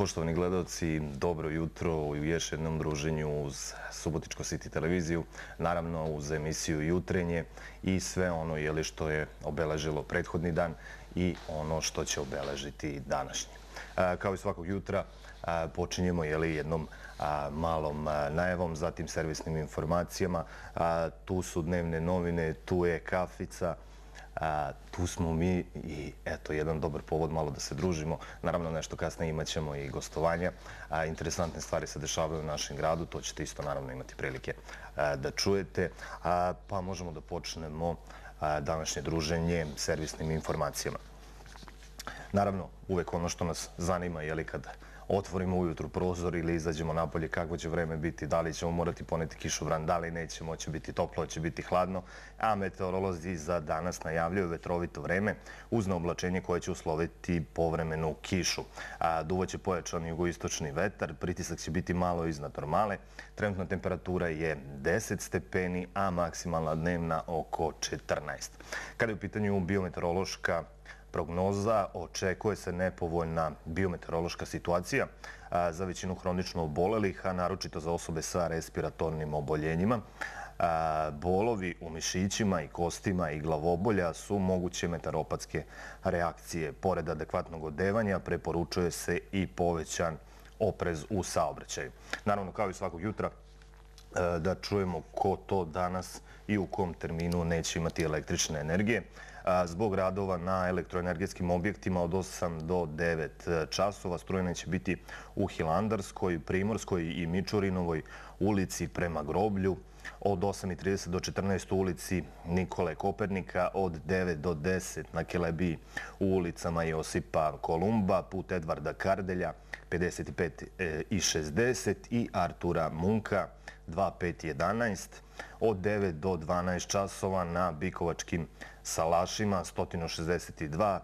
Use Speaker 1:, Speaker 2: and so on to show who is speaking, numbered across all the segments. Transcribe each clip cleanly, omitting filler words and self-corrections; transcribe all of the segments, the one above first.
Speaker 1: Poštovani gledalci, dobro jutro u još jednom druženju uz Subotičko City televiziju, naravno uz emisiju Jutrenje i sve ono što je obeležilo prethodni dan i ono što će obeležiti današnji. Kao i svakog jutra počinjemo jednom malom najavom, zatim servisnim informacijama. Tu su dnevne novine, tu je kafica, tu smo mi i eto jedan dobar povod malo da se družimo. Naravno nešto kasnije imat ćemo i gostovanja. Interesantne stvari se dešavaju u našem gradu, to ćete isto naravno imati prilike da čujete. Pa možemo da počnemo današnje druženje servisnim informacijama. Naravno, uvek ono što nas zanima je kad otvorimo ujutru prozor ili izađemo napolje, kakvo će vreme biti, da li ćemo morati poneti kišobran, da li nećemo, će biti toplo, će biti hladno, a meteorolozi za danas najavljuju vetrovito vreme uz naoblačenje koje će usloviti povremenu kišu. Duvaće pojačan jugoistočni vetar, pritisak će biti malo iznad normale, trenutna temperatura je 10 stepeni, a maksimalna dnevna oko 14. Kada je u pitanju biometeorološka prognoza, očekuje se nepovoljna biometeorološka situacija za većinu hronično obolelih, a naročito za osobe sa respiratornim oboljenjima. Bolovi u mišićima i kostima i glavobolja su moguće meteoropatske reakcije. Pored adekvatnog odevanja preporučuje se i povećan oprez u saobraćaju. Naravno, kao i svakog jutra, da čujemo ko to danas i u kom terminu neće imati električne energije. Zbog radova na elektroenergetskim objektima od 8 do 9 časova struja neće biti u Hilandarskoj, Primorskoj i Mičurinovoj ulici prema Groblju, od 8:30 do 14 u ulici Nikole Kopernika, od 9 do 10 na Kelebiji u ulicama Josipa Kolumba, put Edvarda Kardelja 55 i 60 i Artura Munka 2511, od 9 do 12 časova na Bikovačkim salašima 162,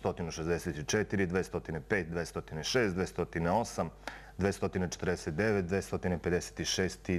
Speaker 1: 164, 205, 206, 208, 249, 256 i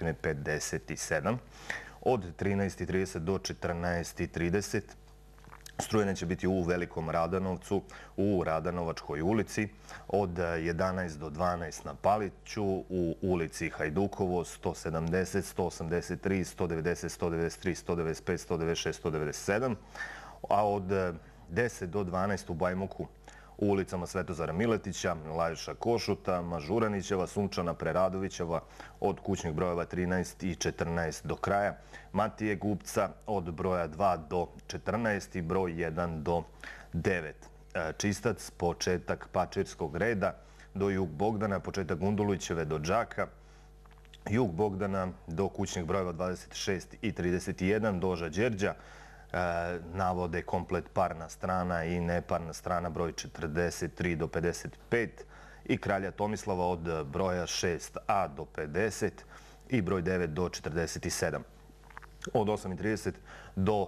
Speaker 1: 257. Od 13:30 do 14:30 struja neće biti u Velikom Radanovcu, u Radanovačkoj ulici, od 11 do 12 na Paliću, u ulici Hajdukovo 170, 183, 190, 193, 195, 196, 197, a od 10 do 12 u Bajmoku u ulicama Svetozara Miletića, Lajuša Košuta, Mažuranićeva, Sunčana Preradovićeva od kućnih brojeva 13 i 14 do kraja, Matije Gupca od broja 2 do 14 i broj 1 do 9. Čistac, početak Pačirskog reda do Jug Bogdana, početak Gundulićeve do Đaka, Jug Bogdana do kućnih brojeva 26 i 31 do Đerđa, navode komplet parna strana i neparna strana broj 43 do 55 i Kralja Tomislava od broja 6a do 50 i broj 9 do 47. Od 8:30 do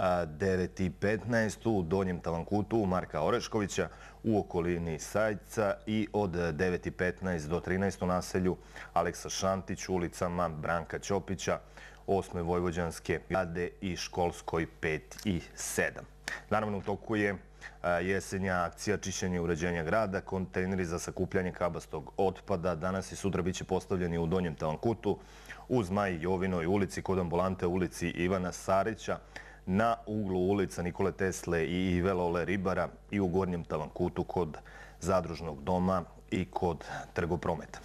Speaker 1: 9:15 u Donjem Tavankutu Marka Oreškovića u okolini Sajca i od 9:15 do 13 u naselju Aleksa Šantić u ulicama Branka Ćopića, 8. Vojvođanske grade i Školskoj 5 i 7. Naravno, u toku je jesenja akcija čišćenja i uređenja grada, kontejneri za sakupljanje kabastog otpada. Danas i sutra biće postavljeni u Donjem Tavankutu, u Zmaji Jovinoj ulici, kod ambulante ulici Ivana Sarića, na uglu ulica Nikole Tesle i Ive Lole Ribara i u Gornjem Tavankutu kod Zadružnog doma i kod Trgoprometa.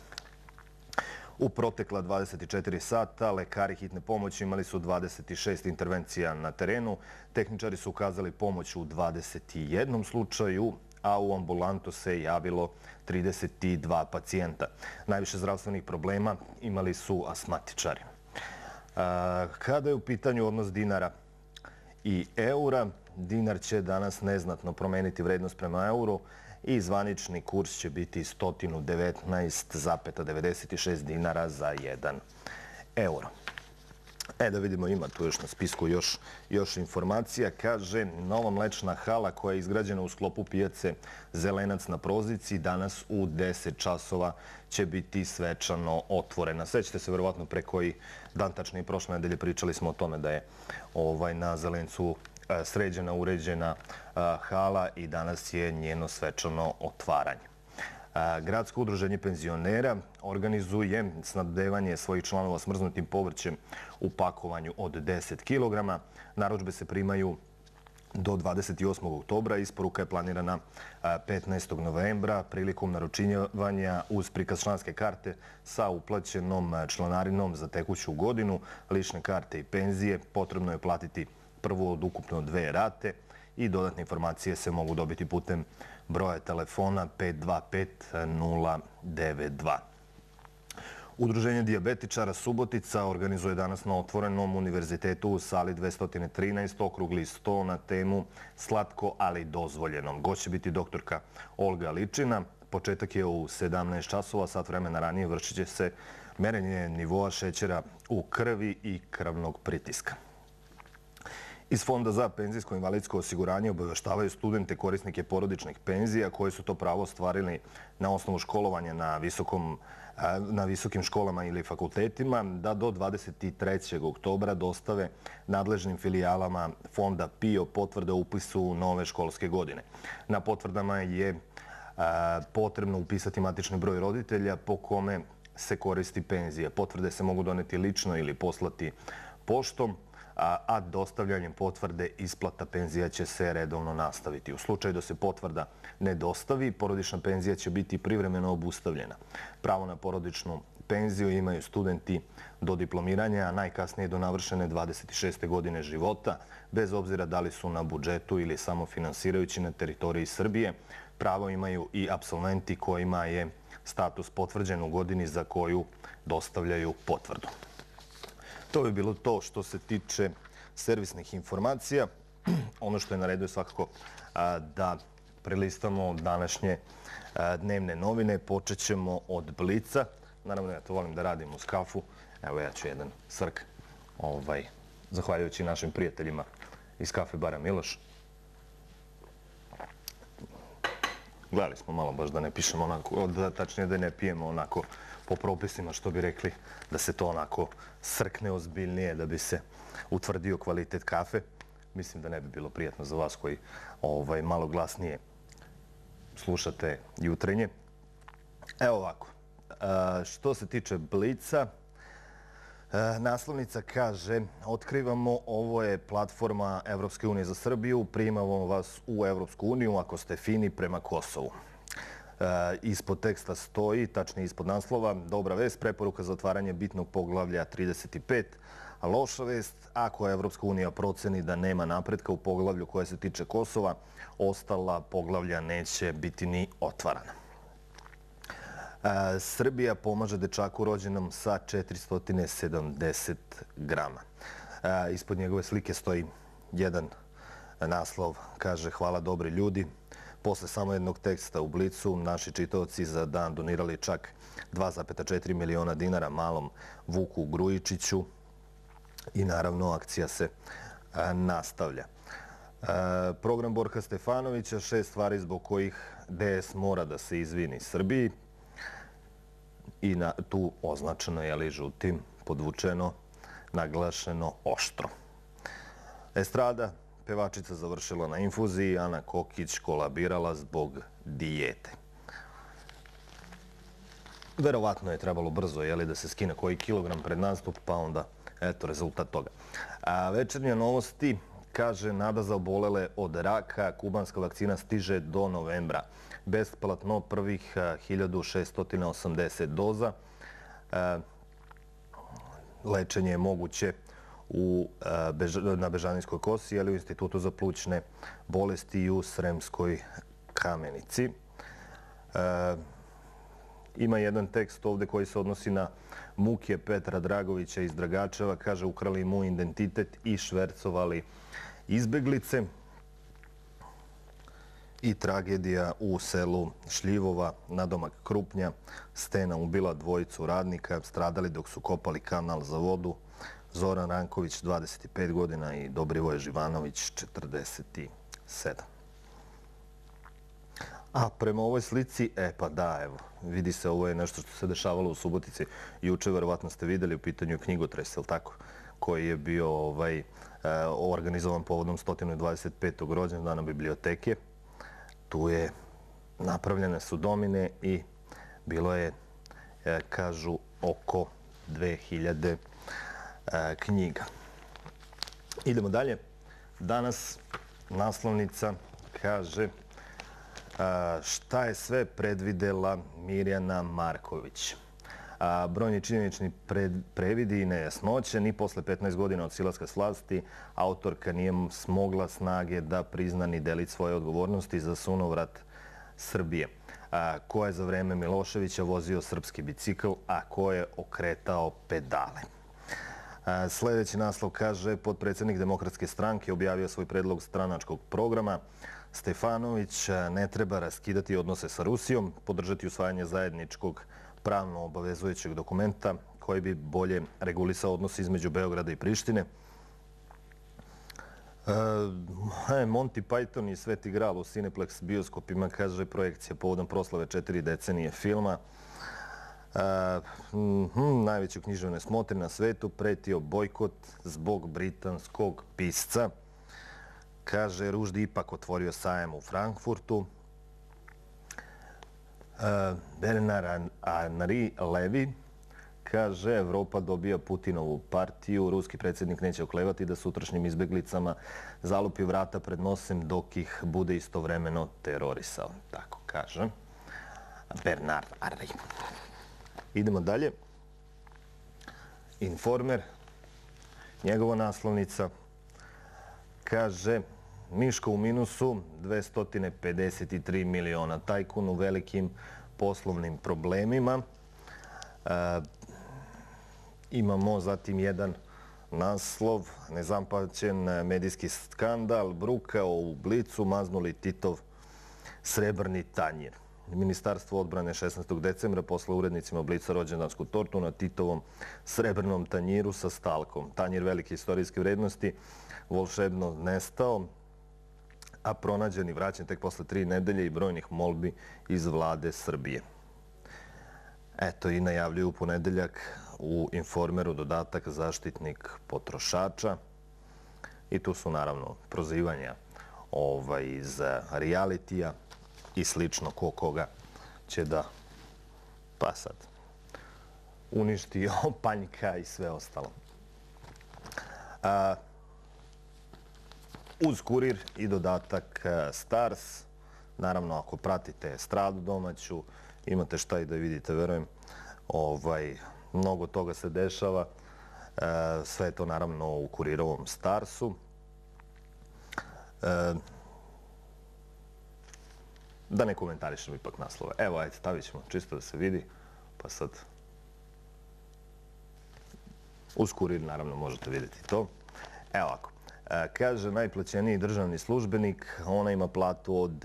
Speaker 1: U protekla 24 sata lekari hitne pomoći imali su 26 intervencija na terenu. Tehničari su ukazali pomoć u 21 slučaju, a u ambulantu se javilo 32 pacijenta. Najviše zdravstvenih problema imali su astmatičari. Kada je u pitanju odnos dinara i eura, dinar će danas neznatno promeniti vrednost prema euru i zvanični kurs će biti 119,96 dinara za 1 euro. Da vidimo, ima tu još na spisku još informacija. Kaže, nova mlečna hala koja je izgrađena u sklopu pijace Zelenac na Prozici danas u 10 časova će biti svečano otvorena. Sećate se verovatno pre koji dan, tačnije prošle nedelje, pričali smo o tome da je na Zelencu sređena, uređena hala i danas je njeno svečano otvaranje. Gradsko udruženje penzionera organizuje snabdevanje svojih članova smrznutim povrćem u pakovanju od 10 kg. Narudžbe se primaju do 28. oktobra. Isporuka je planirana 15. novembra. Prilikom naručivanja uz prikaz članske karte sa uplaćenom članarinom za tekuću godinu, lične karte i penzije potrebno je platiti prvu od ukupno 2 rate i dodatne informacije se mogu dobiti putem broja telefona 525 092. Udruženje dijabetičara Subotica organizuje danas na Otvorenom univerzitetu u sali 213 okrugli sto na temu Slatko, ali dozvoljeno. Gost će biti doktorka Olga Ličina. Početak je u 17 časova, sat vremena ranije vršit će se merenje nivoa šećera u krvi i krvnog pritiska. Iz Fonda za penzijsko i invalidsko osiguranje obaveštavaju studente korisnike porodičnih penzija koji su to pravo ostvarili na osnovu školovanja na visokim školama ili fakultetima da do 23. oktobra dostave nadležnim filijalama Fonda PIO potvrde o upisu u nove školske godine. Na potvrdama je potrebno upisati matični broj roditelja po kome se koristi penzija. Potvrde se mogu doneti lično ili poslati poštom, a dostavljanjem potvrde isplata penzija će se redovno nastaviti. U slučaju da se potvrda ne dostavi, porodična penzija će biti privremeno obustavljena. Pravo na porodičnu penziju imaju studenti do diplomiranja, a najkasnije do navršene 26. godine života, bez obzira da li su na budžetu ili samofinansirajući na teritoriji Srbije. Pravo imaju i apsolventi kojima je status potvrđen u godini za koju dostavljaju potvrdu. To bi bilo to što se tiče servisnih informacija. Ono što je na redu je svakako da prelistamo današnje dnevne novine. Počet ćemo od Blica. Naravno, ja to volim da radim uz kafu. Evo, ja ću jedan srk, zahvaljujući našim prijateljima iz kafe bara Miloš. Gledali smo malo baš da ne pišemo onako, tačnije da ne pijemo onako po propisima, što bi rekli, da se to onako srkne ozbiljnije, da bi se utvrdio kvalitet kafe. Mislim da ne bi bilo prijatno za vas koji malo glasnije slušate jutrenje. Evo ovako, što se tiče Blica, naslovnica kaže: otkrivamo, ovo je platforma Evropske unije za Srbiju, primamo vas u Evropsku uniju ako ste fini prema Kosovu. Ispod teksta stoji, tačnije ispod naslova: dobra vest, preporuka za otvaranje bitnog poglavlja 35, a loša vest, ako Evropska unija proceni da nema napretka u poglavlju koje se tiče Kosova, ostala poglavlja neće biti ni otvarana. Srbija pomaže dečaku rođenom sa 470 grama. Ispod njegove slike stoji jedan naslov, kaže: hvala dobri ljudi. Posle samo jednog teksta u Blicu, naši čitaoci za dan donirali čak 2,4 miliona dinara malom Vuku Grujičiću i naravno akcija se nastavlja. Program Borka Stefanovića, 6 stvari zbog kojih DS mora da se izvini Srbiji. I tu označeno je žutim, podvučeno, naglašeno oštro. Estrada, pevačica završila na infuziji, Ana Kokić kolabirala zbog dijete. Verovatno je trebalo brzo da se skine koji kilogram pred nastup, pa onda eto rezultat toga. Večernje novosti kaže: nada za obolele od raka, kubanska vakcina stiže do novembra. Besplatno prvih 1680 doza. Lečenje je moguće na Bežanijskoj kosi, ali u Institutu za plućne bolesti i u Sremskoj Kamenici. Ima jedan tekst ovde koji se odnosi na muke Petra Dragovića iz Dragačeva. Kaže: ukrali mu identitet i švercovali izbeglice. I tragedija u selu Šljivova, nadomak Krupnja. Stena ubila dvojicu radnika, stradali dok su kopali kanal za vodu. Zoran Ranković, 25 godina i Dobrivoje Živanović, 47. A prema ovoj slici, pa da, evo, vidi se, ovo je nešto što se dešavalo u Subotici. Juče, verovatno ste videli, u pitanju knjigotres, je li tako, koji je bio organizovan povodom 125. rođendana biblioteke. Tu je napravljene su domine i bilo je, kažu, oko 2000 knjiga. Idemo dalje. Danas naslovnica kaže šta je sve predvidela Mirjana Marković. Brojni činjenični previdi i nejasnoće, ni posle 15 godina od silaska s vlasti, autorka nije smogla snage da prizna ni delić svoje odgovornosti za sunovrat Srbije. Ko je za vreme Miloševića vozio srpski bicikl, a ko je okretao pedale. Sljedeći naslov kaže, potpredsjednik Demokratske stranke objavio svoj predlog stranačkog programa. Stefanović ne treba raskidati odnose sa Rusijom, podržati usvajanje zajedničkog pravno obavezujućeg dokumenta koji bi bolje regulisao odnos između Beograda i Prištine. Monty Python i Sveti Gral u Cineplex bioskopima, kaže, projekcija povodom proslave 4 decenije filma. Najveću književne smotre na svetu pretio bojkot zbog britanskog pisca. Kaže, Ruždi ipak otvorio sajam u Frankfurtu. Bernard Henri Levi kaže, Evropa dobija Putinovu partiju, ruski predsjednik neće oklevati da sutrašnjim izbeglicama zalupi vrata pred nosem dok ih bude istovremeno terorisao. Tako kaže Bernard Henri. Idemo dalje. Informer, njegova naslovnica, kaže, Miško u minusu, 253 miliona, tajkun u velikim poslovnim problemima. Imamo zatim jedan naslov, nezapaćen medijski skandal, bruka u Blicu, maznuli Titov srebrni tanjir. Ministarstvo odbrane 16. decembra posla urednicima Blica rođendansku tortu na Titovom srebrnom tanjiru sa stalkom. Tanjir velike istorijske vrednosti volšebno nestao, a pronađen i vraćen tek posle 3 nedelje i brojnih molbi iz vlade Srbije. Eto i najavljuju u ponedeljak u Informeru dodatak zaštitnik potrošača. I tu su naravno prozivanja iz realitija i slično ko koga će da, pa sad, uništi, opanjka i sve ostalo. Uz Kurir i dodatak Stars. Naravno, ako pratite estradu domaću, imate šta i da vidite, verujem. Mnogo toga se dešava. Sve je to naravno u Kurirovom Starsu. Da ne komentarišemo ipak naslove. Evo, ajde, stavit ćemo čisto da se vidi. Pa sad, uz Kurir naravno možete vidjeti to. Evo ovako. Kaže, najplaćeniji državni službenik, ona ima platu od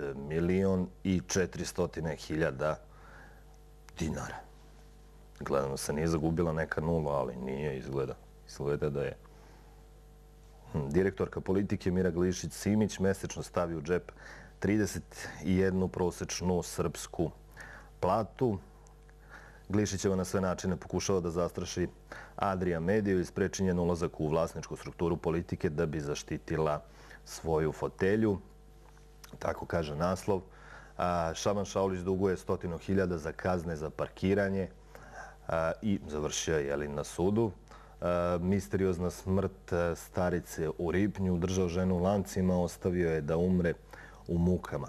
Speaker 1: 1.400.000 dinara. Gledano se nije zagubila neka nula, ali nije, izgleda. Izgleda da je. Direktorka politike Mira Glišić-Simić mesečno stavi u džep 31 prosečnu srpsku platu. Glišićeva na sve načine pokušava da zastraši Adria Mediju i spreči njen ulazak u vlasničku strukturu politike da bi zaštitila svoju fotelju. Tako kaže naslov. Šaban Šaulić duguje 100.000 za kazne za parkiranje i završio je na sudu. Misteriozna smrt starice u Ripnju, držao ženu u lancima, ostavio je da umre u mukama.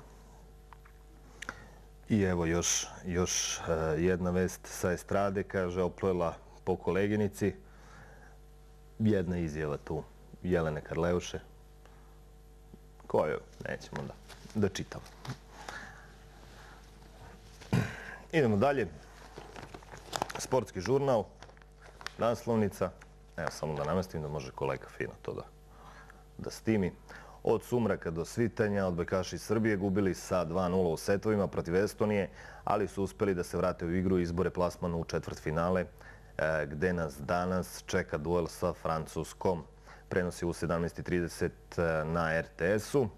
Speaker 1: I evo još jedna vest sa estrade, kaže, oplela po koleginici. Jedna izjava tu Jelene Karleuše, koju nećemo da čitamo. Idemo dalje. Sportski žurnal, naslovnica. Evo samo da namestim da može kolega fino to da stimi. Od sumraka do svitanja, odbojkaši Srbije gubili sa 2:0 u setovima protiv Estonije, ali su uspeli da se vrate u igru i izbore plasmanu u četvrtfinale, gde nas danas čeka duel sa Francuskom. Prenosi u 17:30 na RTS-u.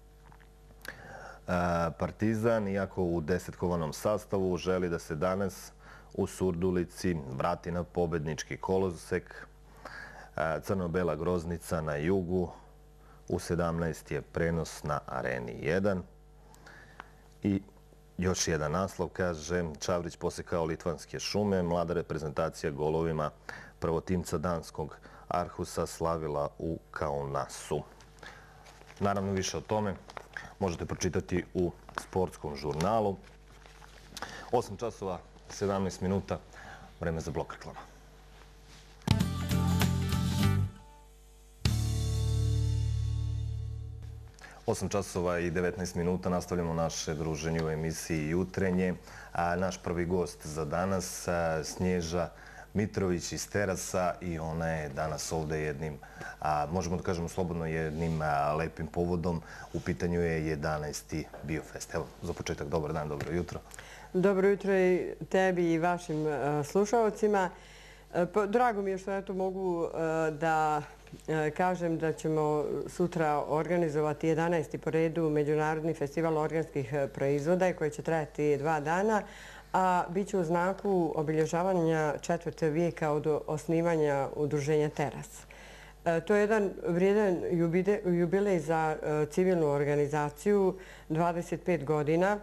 Speaker 1: Partizan, iako u 10-kovanom sastavu, želi da se danas u Surdulici vrati na pobednički kolosek. Crno-bela Groznica na jugu. U 17 je prenos na Areni 1. I Još jedan naslov, kaže, Čavrić posekao litvanske šume, mlada reprezentacija golovima prvotimca danskog Arhusa slavila u Kaunasu. Naravno, više o tome možete pročitati u sportskom žurnalu. 8 časova, 17 minuta, vreme za blok reklama. 8 časova i 19 minuta, nastavljamo naše druženje u emisiji Jutrenje. Naš prvi gost za danas, Snježa Mitrović iz Terasa, i ona je danas ovdje jednim, možemo da kažemo slobodno, jednim lepim povodom. U pitanju je 11. Biofest. Evo, za početak, dobar dan, dobro jutro.
Speaker 2: Dobro jutro i tebi i vašim slušalcima. Drago mi je što eto mogu da kažem da ćemo sutra organizovati 11. po redu Međunarodni festival organskih proizvoda koji će trajati 2 dana, a bit će u znaku obilježavanja 4. vijeka od osnivanja udruženja Teras. To je jedan vrijedan jubilej za civilnu organizaciju, 25 godina.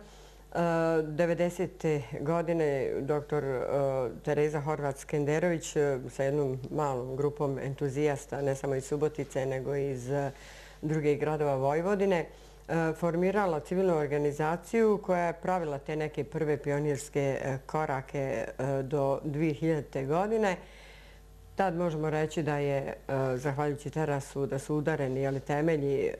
Speaker 2: 90. godine dr. Tereza Horvat-Skenderović sa jednom malom grupom entuzijasta, ne samo iz Subotice, nego i iz drugih gradova Vojvodine, formirala civilnu organizaciju koja je pravila te neke prve pionirske korake do 2000. godine. Tad možemo reći da je, zahvaljujući Terasu, da su udareni temelji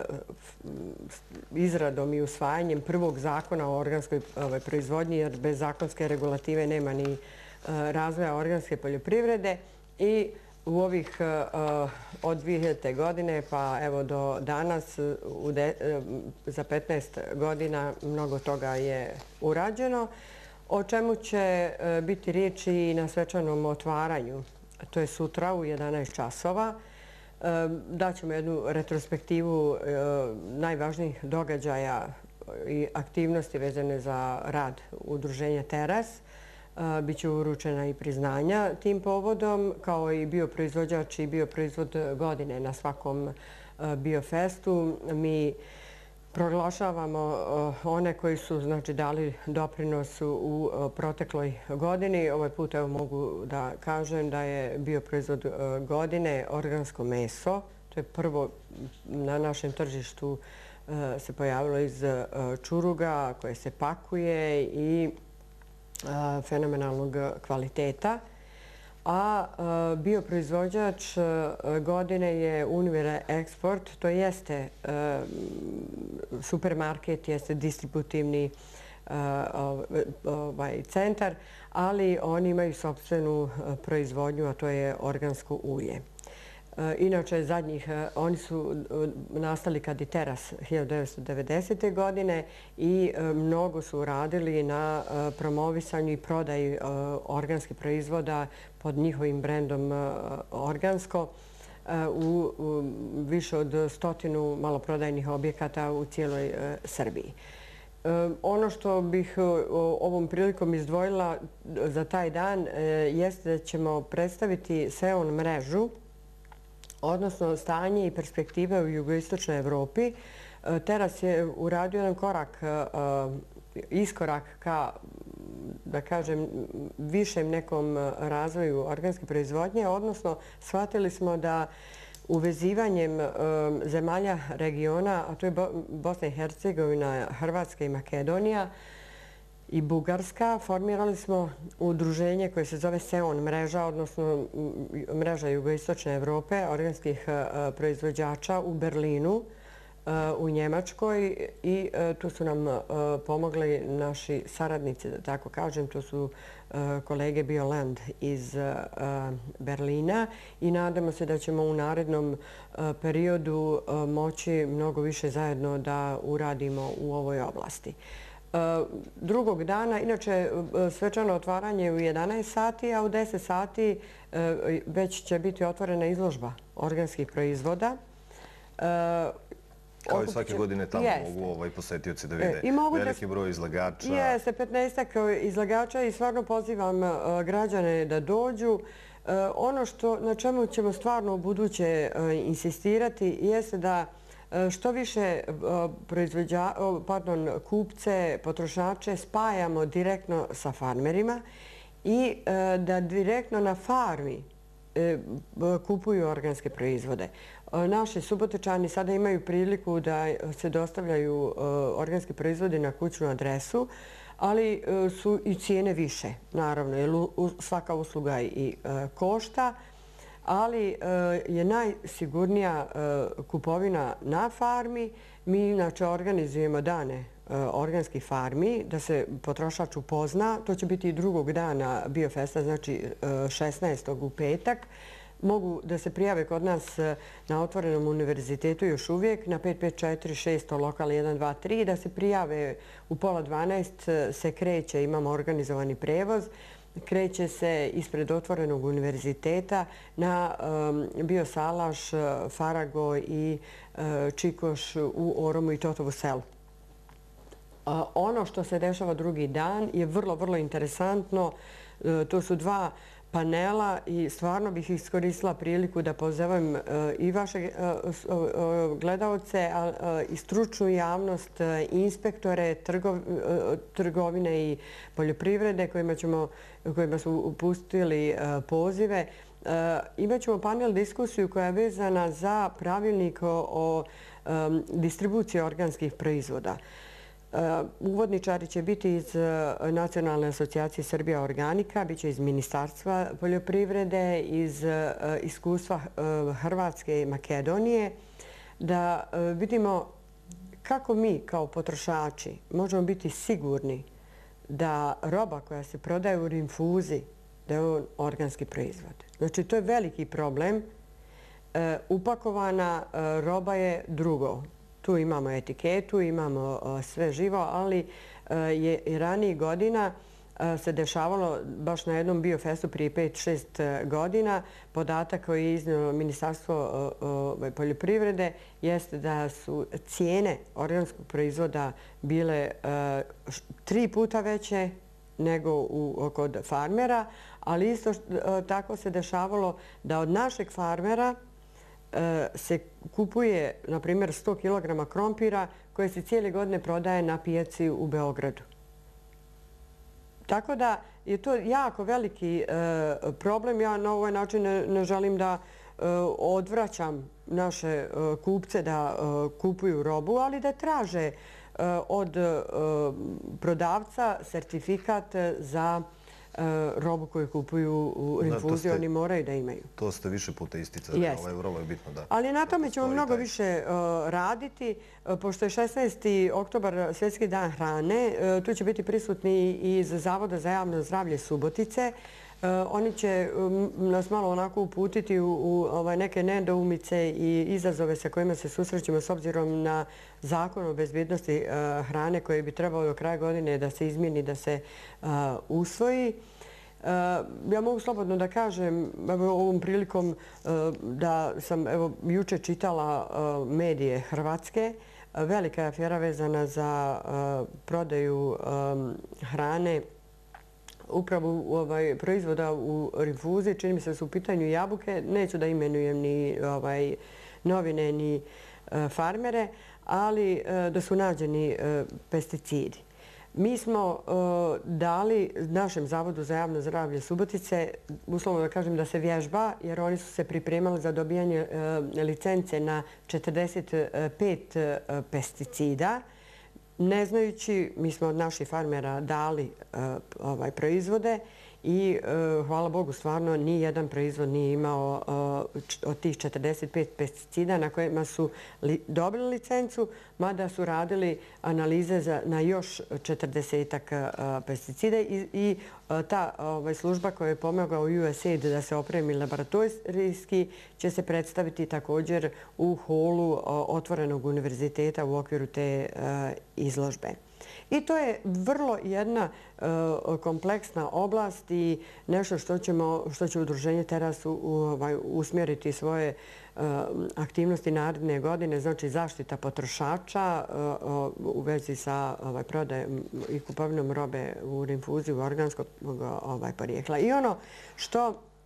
Speaker 2: izradom i usvajanjem prvog zakona o organskoj proizvodnji, jer bez zakonske regulative nema ni razvoja organske poljoprivrede. I u ovih od 2000. godine pa evo do danas, za 15 godina, mnogo toga je urađeno, o čemu će biti riječi i na svečanom otvaranju. To je sutra u 11 časova. Daćemo jednu retrospektivu najvažnijih događaja i aktivnosti vezane za rad udruženja Teras. Biće uručena i priznanja tim povodom, kao i bioproizvođač i bioproizvod godine na svakom biofestu. Mi proglašavamo one koji su dali doprinos u protekloj godini. Ovaj put mogu da kažem da je bioproizvod godine organsko meso. To je prvo na našem tržištu se pojavilo iz čuruga koje se pakuje i fenomenalnog kvaliteta. A bioproizvođač godine je Univera Export. To jeste supermarket, jeste distributivni centar, ali oni imaju sopstvenu proizvodnju, a to je organsko ulje. Inače, oni su nastali kad je Teras 1990. godine i mnogo su radili na promovisanju i prodaji organskih proizvoda pod njihovim brendom Organsko u više od 100 maloprodajnih objekata u cijeloj Srbiji. Ono što bih ovom prilikom izdvojila za taj dan jeste da ćemo predstaviti SEON mrežu, odnosno stanje i perspektive u jugoistočnoj Evropi. Teras je uradio jedan iskorak ka, da kažem, višem nekom razvoju organske proizvodnje, odnosno shvatili smo da uvezivanjem zemalja regiona, a to je Bosna i Hercegovina, Hrvatska i Makedonija i Bugarska, formirali smo udruženje koje se zove SEON mreža, odnosno mreža jugoistočne Evrope, organskih proizvođača u Berlinu, u Njemačkoj, i tu su nam pomogli naši saradnici, da tako kažem, to su kolege Bioland iz Berlina, i nadamo se da ćemo u narednom periodu moći mnogo više zajedno da uradimo u ovoj oblasti. Drugog dana, inače svečano otvaranje u 11 sati, a u 10 sati već će biti otvorena izložba organskih proizvoda.
Speaker 1: Kao i svake godine tamo mogu posetioci da vide veliki broj izlagača.
Speaker 2: Jeste, 15 izlagača, i stvarno pozivam građane da dođu. Ono na čemu ćemo stvarno u buduće insistirati jeste da što više kupce, potrošače spajamo direktno sa farmerima i da direktno na farmi kupuju organske proizvode. Naši Subotičani sada imaju priliku da se dostavljaju organski proizvodi na kućnu adresu, ali su i cijene više, naravno, jer svaka usluga i košta, ali je najsigurnija kupovina na farmi. Mi inače organizujemo dane organskih farmi da se potrošač upozna. To će biti i drugog dana Biofesta, znači 16. u petak. Mogu da se prijave kod nas na Otvorenom univerzitetu još uvijek na 5546 lokal 123, da se prijave u 11:30 se kreće, imamo organizovani prevoz. Kreće se ispred Otvorenog univerziteta na Biosalaš, Farago i Čikoš u Oromu i Totovu selu. Ono što se dešava drugi dan je vrlo, vrlo interesantno. To su dva panela i stvarno bih iskoristila priliku da pozovem i vaše gledaoce i stručnu javnost, inspektore, trgovine i poljoprivrede kojima smo upustili pozive. Imaćemo panel diskusiju koja je vezana za pravilnik o distribuciji organskih proizvoda. Uvodničari će biti iz Nacionalne asocijacije Srbija Organika, bit će iz Ministarstva poljoprivrede, iz iskustva Hrvatske i Makedonije, da vidimo kako mi kao potrošači možemo biti sigurni da roba koja se prodaje u rinfuzi, da je on organski proizvod. Znači, to je veliki problem. Upakovana roba je drugo. Tu imamo etiketu, imamo sve živo, ali je i ranijih godina se dešavalo baš na jednom Biofestu prije 5-6 godina. Podatak koji je iznijelo Ministarstvo poljoprivrede jeste da su cijene organskog proizvoda bile 3 puta veće nego kod farmera, ali isto tako se dešavalo da od našeg farmera se kupuje, na primjer, 100 kg krompira koje se cijele godine prodaje na pijaci u Beogradu. Tako da je to jako veliki problem. Ja na ovaj način ne želim da odvraćam naše kupce da kupuju robu, ali da traže od prodavca sertifikat za robu koju kupuju u rinfuzi, oni moraju da imaju.
Speaker 1: To ste više puta isticali, vrlo je bitno da...
Speaker 2: Ali na tome ćemo mnogo više raditi, pošto je 16. oktobar Svjetski dan hrane, tu će biti prisutni iz Zavoda za javno zdravlje Subotice. Oni će nas malo onako uputiti u neke nedoumice i izazove sa kojima se susrećemo s obzirom na Zakon o bezbjednosti hrane koji bi trebao do kraja godine da se izmijeni, da se usvoji. Ja mogu slobodno da kažem ovom prilikom da sam juče čitala medije Hrvatske. Velika je afera vezana za prodaju hrane upravo proizvoda u rinfuzi. Čini mi se da su u pitanju jabuke. Neću da imenujem ni novine ni farmere, ali da su nađeni pesticidi. Mi smo dali našem Zavodu za javno zdravlje Subotice, uslovno da kažem da se vježba, jer oni su se pripremali za dobijanje licence na 45 pesticida. Ne znajući, mi smo od naših farmera dali proizvode i hvala Bogu stvarno ni jedan proizvod nije imao od tih 45 pesticida na kojima su dobili licencu, mada su radili analize na još 40 pesticida i ta služba koja je pomogao USAID da se opremi laboratorijski će se predstaviti također u holu Otvorenog univerziteta u okviru te izložbe. I to je vrlo jedna kompleksna oblast i nešto što će udruženje Teras usmjeriti svoje aktivnosti naredne godine, znači zaštita potrošača u vezi sa prodajom i kupovinom robe u rinfuziju organskog porijekla. I ono što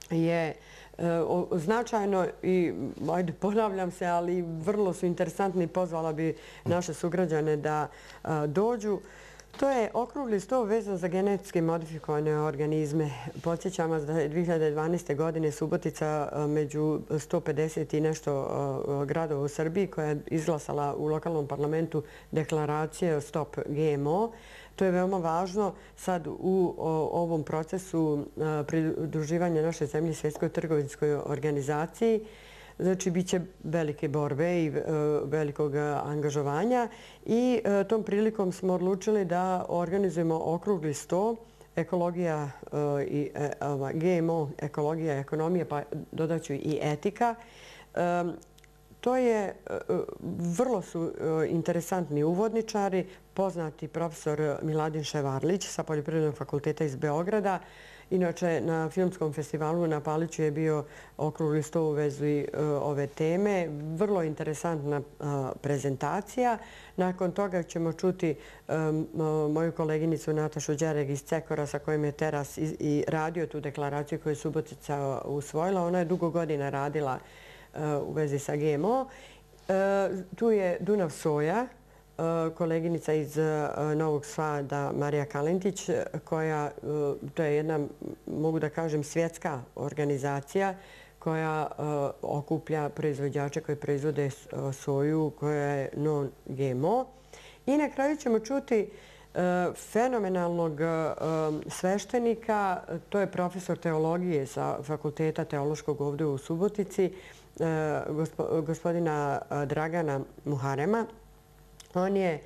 Speaker 2: je značajno i, ajde, ponavljam se, ali vrlo su interesantni i pozvala bi naše sugrađane da dođu. To je okrugli sto vezan za genetski modifikovane organizme. Podsjećam vas da je 2012. godine Subotica među 150 i nešto gradova u Srbiji koja je izglasala u lokalnom parlamentu deklaracije o Stop GMO. To je veoma važno sad u ovom procesu pridruživanja naše zemlje Svjetskoj trgovinskoj organizaciji. Znači, bit će velike borbe i velikog angažovanja i tom prilikom smo odlučili da organizujemo okrugli sto ekologija i GMO, ekologija, ekonomija, pa dodat ću i etika. To je, vrlo su interesantni uvodničari, poznati profesor Miladin Ševarlić sa Poljoprivrednog fakulteta iz Beograda. Inače, na Filmskom festivalu na Paliću je bio okrugli sto u vezi ove teme. Vrlo interesantna prezentacija. Nakon toga ćemo čuti moju koleginicu Natašu Đereg iz Cekora sa kojim je Teras i radio tu deklaraciju koju je Subotica usvojila. Ona je dugo godina radila u vezi sa GMO. Tu je Dunav Soja, koleginica iz Novog Sada Marija Kalentić, koja, to je jedna, mogu da kažem, svjetska organizacija koja okuplja proizvođače koji proizvode soju koja je non-GMO. I na kraju ćemo čuti fenomenalnog sveštenika, to je profesor teologije sa Fakulteta teološkog ovdje u Subotici, gospodina Dragana Muharema. On je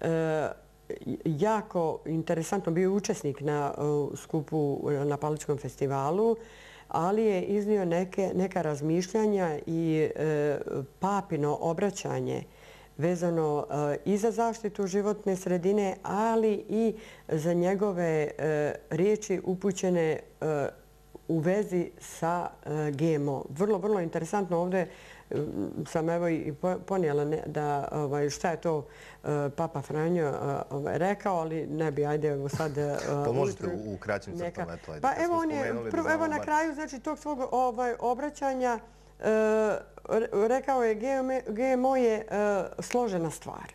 Speaker 2: jako interesantno bio učesnik na skupu na Palićkom festivalu, ali je iznio neka razmišljanja i papino obraćanje vezano i za zaštitu životne sredine, ali i za njegove riječi upućene u vezi sa GMO. Vrlo, vrlo interesantno. Ovdje sam evo i ponijela da šta je to Papa Franjo rekao, ali ne bi, ajde sad...
Speaker 1: Pa možete u kraćim crtama, eto, ajde.
Speaker 2: Pa evo on je, evo na kraju, znači, tog svog obraćanja rekao je GMO je složena stvar.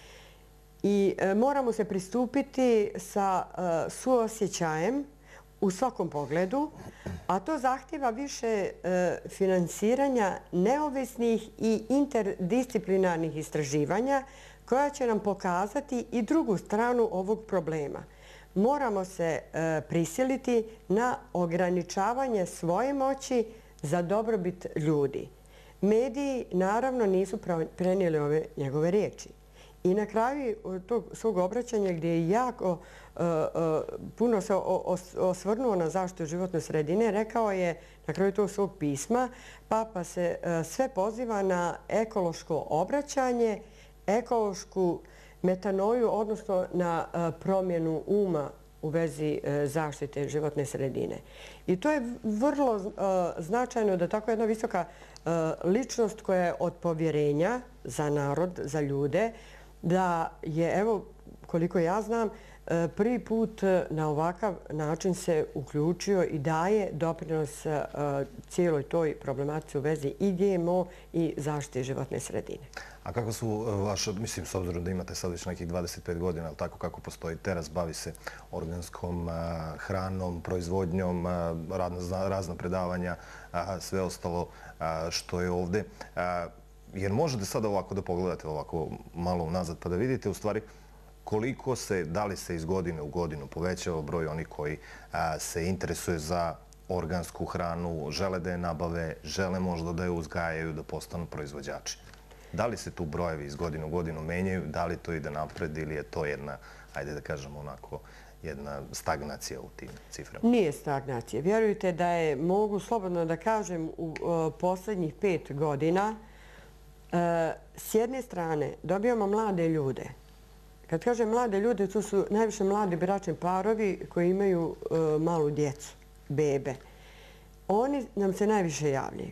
Speaker 2: I moramo se pristupiti sa suosjećajem u svakom pogledu, a to zahtjeva više finansiranja neovisnih i interdisciplinarnih istraživanja koja će nam pokazati i drugu stranu ovog problema. Moramo se prisiliti na ograničavanje svoje moći za dobrobit ljudi. Mediji naravno nisu prenijeli ove njegove riječi. I na kraju tog svog obraćanja gdje je jako puno se osvrnuo na zaštitu životne sredine, rekao je na kraju tog svog pisma, Papa se sve poziva na ekološko obraćanje, ekološku metanoju, odnosno na promjenu uma u vezi zaštite životne sredine. I to je vrlo značajno da tako jedna visoka ličnost koja je od povjerenja za narod, za ljude, da je, evo, koliko ja znam, prvi put na ovakav način se uključio i daje doprinos cijeloj toj problematici u vezi i GMO i zaštite životne sredine.
Speaker 1: A kako su vaše, mislim, s obzirom da imate sad već nekih 25 godina, ali tako kako postoji Teras, bavi se organskom hranom, proizvodnjom, razna predavanja, sve ostalo što je ovdje. Jer možete sada ovako da pogledate ovako malo unazad pa da vidite u stvari koliko se, da li se iz godine u godinu povećava broj onih koji se interesuje za organsku hranu, žele da je nabave, žele možda da je uzgajaju, da postanu proizvođači. Da li se tu brojevi iz godine u godinu menjaju, da li to ide napred ili je to jedna, ajde da kažemo onako, jedna stagnacija u tim ciframa?
Speaker 2: Nije stagnacija. Vjerujte da je, mogu slobodno da kažem, u posljednjih 5 godina s jedne strane dobijamo mlade ljude. Kad kažem mlade ljude, to su najviše mladi bračni parovi koji imaju malu djecu, bebe. Oni nam se najviše javljaju.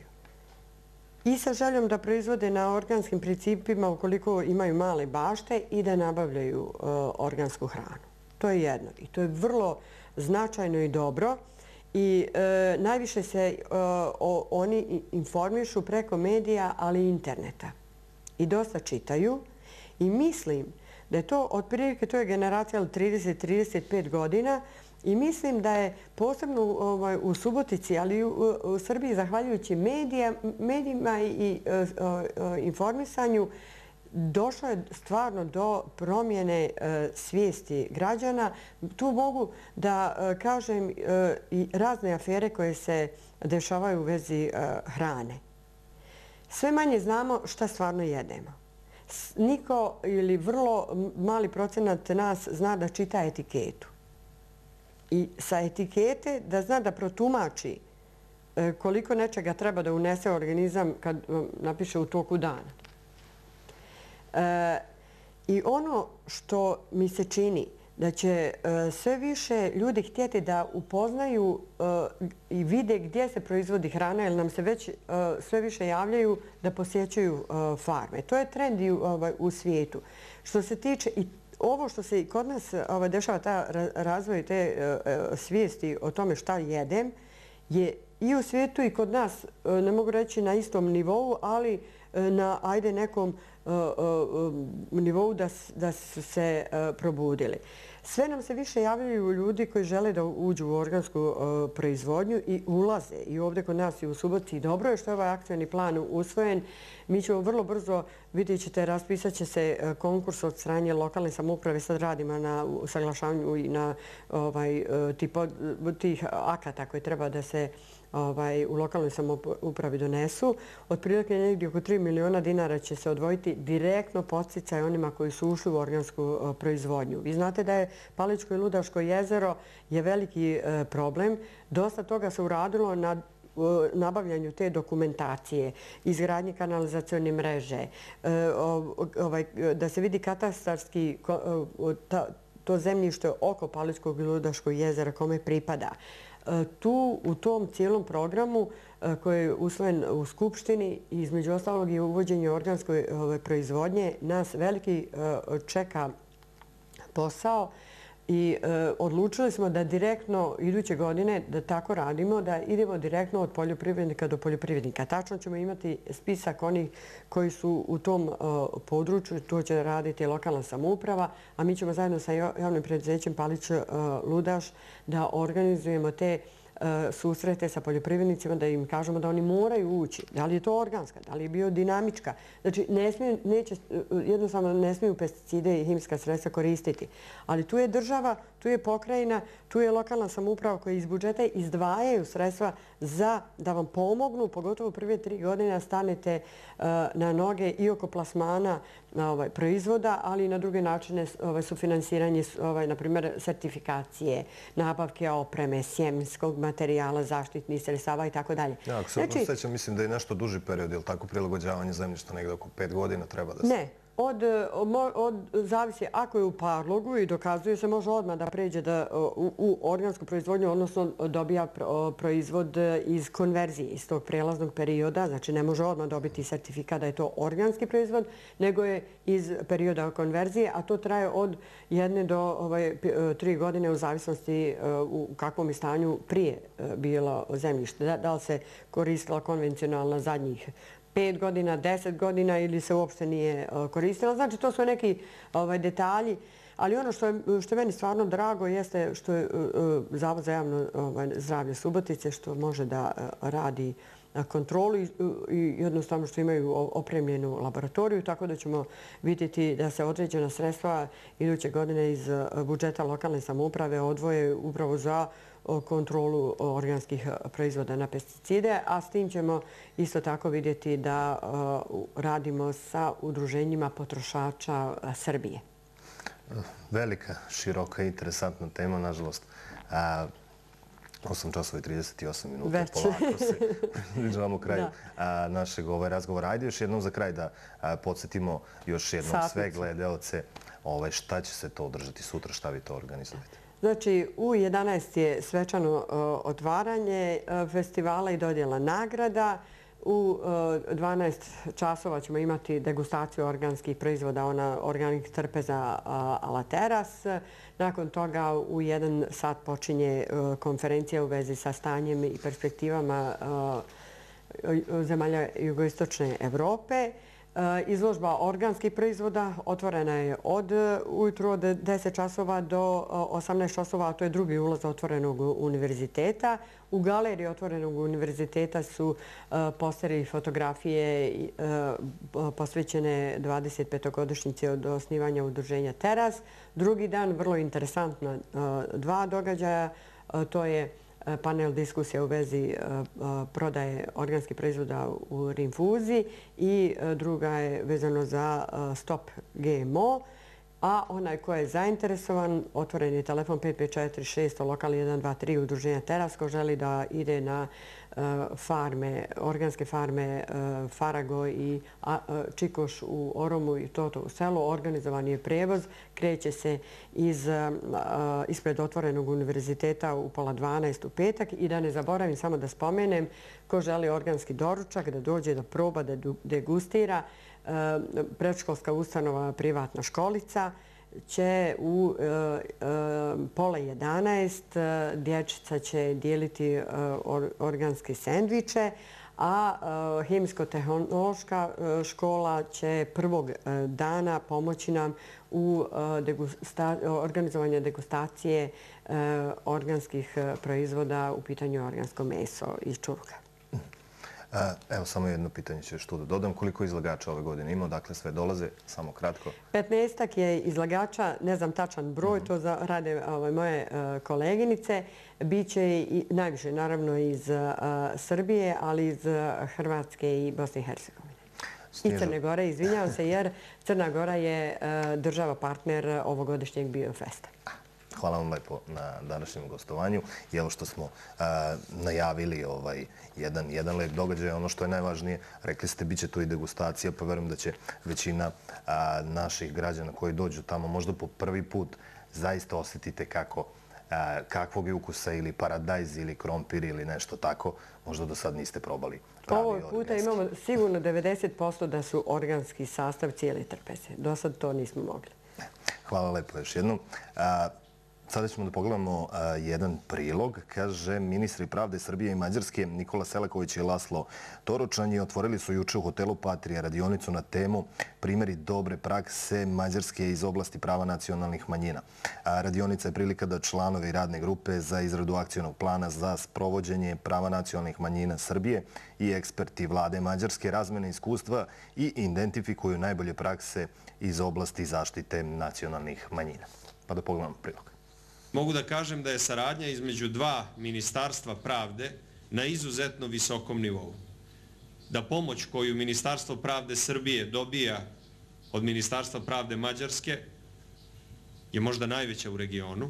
Speaker 2: I sa željom da proizvode na organskim principima ukoliko imaju male bašte i da nabavljaju organsku hranu. To je jedno. I to je vrlo značajno i dobro. i najviše se oni informišu preko medija, ali i interneta. I dosta čitaju i mislim da je to otprilike, to je generacija od 30-35 godina i mislim da je posebno u Subotici, ali i u Srbiji, zahvaljujući medijima i informisanju, došlo je stvarno do promjene svijesti građana. Tu mogu da kažem i razne afere koje se dešavaju u vezi hrane. Sve manje znamo šta stvarno jedemo. Niko ili vrlo mali procenat nas zna da čita etiketu. I sa etikete da zna da protumači koliko nečega treba da unese u organizam kad napiše u toku dana. I ono što mi se čini da će sve više ljudi htjeti da upoznaju i vide gdje se proizvodi hrana, jer nam se već sve više javljaju da posjećuju farme. To je trend i u svijetu. Što se tiče i ovo što se kod nas dešava, ta razvoj te svijesti o tome šta jedem, je i u svijetu i kod nas, ne mogu reći na istom nivou, ali na nekom nivou da su se probudili. Sve nam se više javljaju ljudi koji žele da uđu u organsku proizvodnju i ulaze. I ovdje kod nas i u Subotici. Dobro je što je ovaj akcioni plan usvojen. Mi ćemo vrlo brzo, vidjet ćete, raspisat će se konkurs od strane lokalne samouprave. Sad radimo na usaglašavanju i na tih akata koji treba da se u lokalnoj samoupravi donesu. Otprilike negdje oko 3 miliona dinara će se odvojiti direktno podsticaj onima koji su ušli u organsku proizvodnju. Vi znate da je Paličko i Ludaško jezero je veliki problem. Dosta toga se uradilo na nabavljanju te dokumentacije, izgradnje kanalizacione mreže, da se vidi katastarski to zemljište oko Paličkog i Ludaškog jezera kome pripada. Tu u tom cijelom programu koji je usvojen u Skupštini, između ostalog i uvođenje organske proizvodnje, nas veliki čeka posao i odlučili smo da direktno iduće godine da tako radimo, da idemo direktno od poljoprivrednika do poljoprivrednika. Tačno ćemo imati spisak onih koji su u tom području, to će raditi lokalna samouprava, a mi ćemo zajedno sa javnim preduzećem Palić-Ludaš da organizujemo te susrete sa poljoprivrednicima, da im kažemo da oni moraju ući. Da li je to organska, da li je biodinamička. Znači, jednostavno ne smiju pesticide i hemijska sredstva koristiti. Ali tu je država, tu je pokrajina, tu je lokalna samouprava koja iz budžeta izdvajaju sredstva za da vam pomognu, pogotovo prve 3 godine stanete na noge i oko plasmana proizvoda, ali i na druge načine sufinansiranje, na primjer, sertifikacije, nabavke opreme, sjemenskog materijala, zaštitnih sredstava i tako dalje.
Speaker 1: Ja, ako se osjećam, mislim da je nešto duži period, je li tako prilagođavanje zemljišta negdje oko 5 godina treba da se...
Speaker 2: Ne. Zavisi ako je u parlogu i dokazuje se, može odmah da pređe u organsku proizvodnju, odnosno dobija proizvod iz konverzije, iz tog prijelaznog perioda. Znači ne može odmah dobiti sertifikat da je to organski proizvod, nego je iz perioda konverzije, a to traje od 1 do 3 godine u zavisnosti u kakvom je stanju prije bilo zemljište. Da li se koristila konvencionalna zadnjih 5 godina, 10 godina ili se uopšte nije koristila. Znači, to su neki detalji. Ali ono što je meni stvarno drago jeste što je Zavod za javno zdravlje Subotice, što može da radi kontrolu i jednostavno što imaju opremljenu laboratoriju, tako da ćemo vidjeti da se određena sredstva iduće godine iz budžeta lokalne samouprave odvoje upravo za kontrolu organskih proizvoda na pesticide, a s tim ćemo isto tako vidjeti da radimo sa udruženjima potrošača Srbije.
Speaker 1: Velika, široka i interesantna tema, nažalost. 8 časova i 38 minuta, polako se približavamo kraju našeg razgovora. Ajde još jednom za kraj da podsjetimo još jednom sve gledaoce šta će se to održati sutra, šta vi to organizujete.
Speaker 2: Znači, u 11 je svečano otvaranje festivala i dodjela nagrada. U 12 časova ćemo imati degustaciju organskih proizvoda, organik trpeza a la teras. Nakon toga u 1 sat počinje konferencija u vezi sa stanjem i perspektivama zemalja jugoistočne Evrope. Izložba organskih proizvoda otvorena je ujutru od 10 časova do 18 časova, a to je drugi ulaz Otvorenog univerziteta. U galeriji Otvorenog univerziteta su posteri i fotografije posvećene 25-godišnjici od osnivanja udruženja Teras. Drugi dan, vrlo interesantna 2 događaja, to je panel diskusija u vezi prodaje organskih proizvoda u rinfuzi i druga je vezano za Stop GMO. A onaj ko je zainteresovan, otvoren je telefon 5546, lokal 123 udruženja Teras, ko želi da ide na farme, organske farme Farago i Čikoš u Oromu i Toto u selu. Organizovan je prevoz, kreće se ispred Otvorenog univerziteta u 11:30 u petak. I da ne zaboravim, samo da spomenem, ko želi organski doručak, da dođe, da proba, da degustira. Predškolska ustanova Privatna školica će u 10:30 dječica će dijeliti organske sendviče, a hemijsko-tehnološka škola će prvog dana pomoći nam u organizovanju degustacije organskih proizvoda, u pitanju organsko meso iz čurka.
Speaker 1: Evo, samo jedno pitanje ćeš tu da dodam. Koliko izlagača ove godine ima? Dakle, sve dolaze, samo kratko.
Speaker 2: 15-ak je izlagača, ne znam tačan broj, to rade moje koleginice. Biće i najviše, naravno, iz Srbije, ali iz Hrvatske i Bosne i Hercegovine. I Crne Gore, izvinjavam se, jer Crna Gora je država partner ovogodišnjeg Biofesta.
Speaker 1: Hvala vam lepo na današnjem gostovanju. I evo što smo najavili jedan lep događaj. Ono što je najvažnije, rekli ste, bit će tu i degustacija, pa verujem da će većina naših građana koji dođu tamo možda po prvi put zaista osjetite kakvog je ukusa ili paradajz ili krompir ili nešto tako. Možda do sad niste probali pravi organski.
Speaker 2: Ovog puta imamo sigurno 90% da su organski sastav cijele trpeze. Do sad to nismo mogli.
Speaker 1: Hvala lepo još jednom. Sada ćemo da pogledamo jedan prilog. Kaže, ministri pravde Srbije i Mađarske Nikola Selaković i Laslo Toručanji otvorili su juče u hotelu Patrija radionicu na temu primjeri dobre prakse Mađarske iz oblasti prava nacionalnih manjina. Radionica je prilika da članovi radne grupe za izradu akcionog plana za sprovođenje prava nacionalnih manjina Srbije i eksperti vlade Mađarske razmene iskustva i identifikuju najbolje prakse iz oblasti zaštite nacionalnih manjina. Pa da pogledamo prilog.
Speaker 3: Mogu da kažem da je saradnja između 2 ministarstva pravde na izuzetno visokom nivou. Da pomoć koju Ministarstvo pravde Srbije dobija od Ministarstva pravde Mađarske je možda najveća u regionu.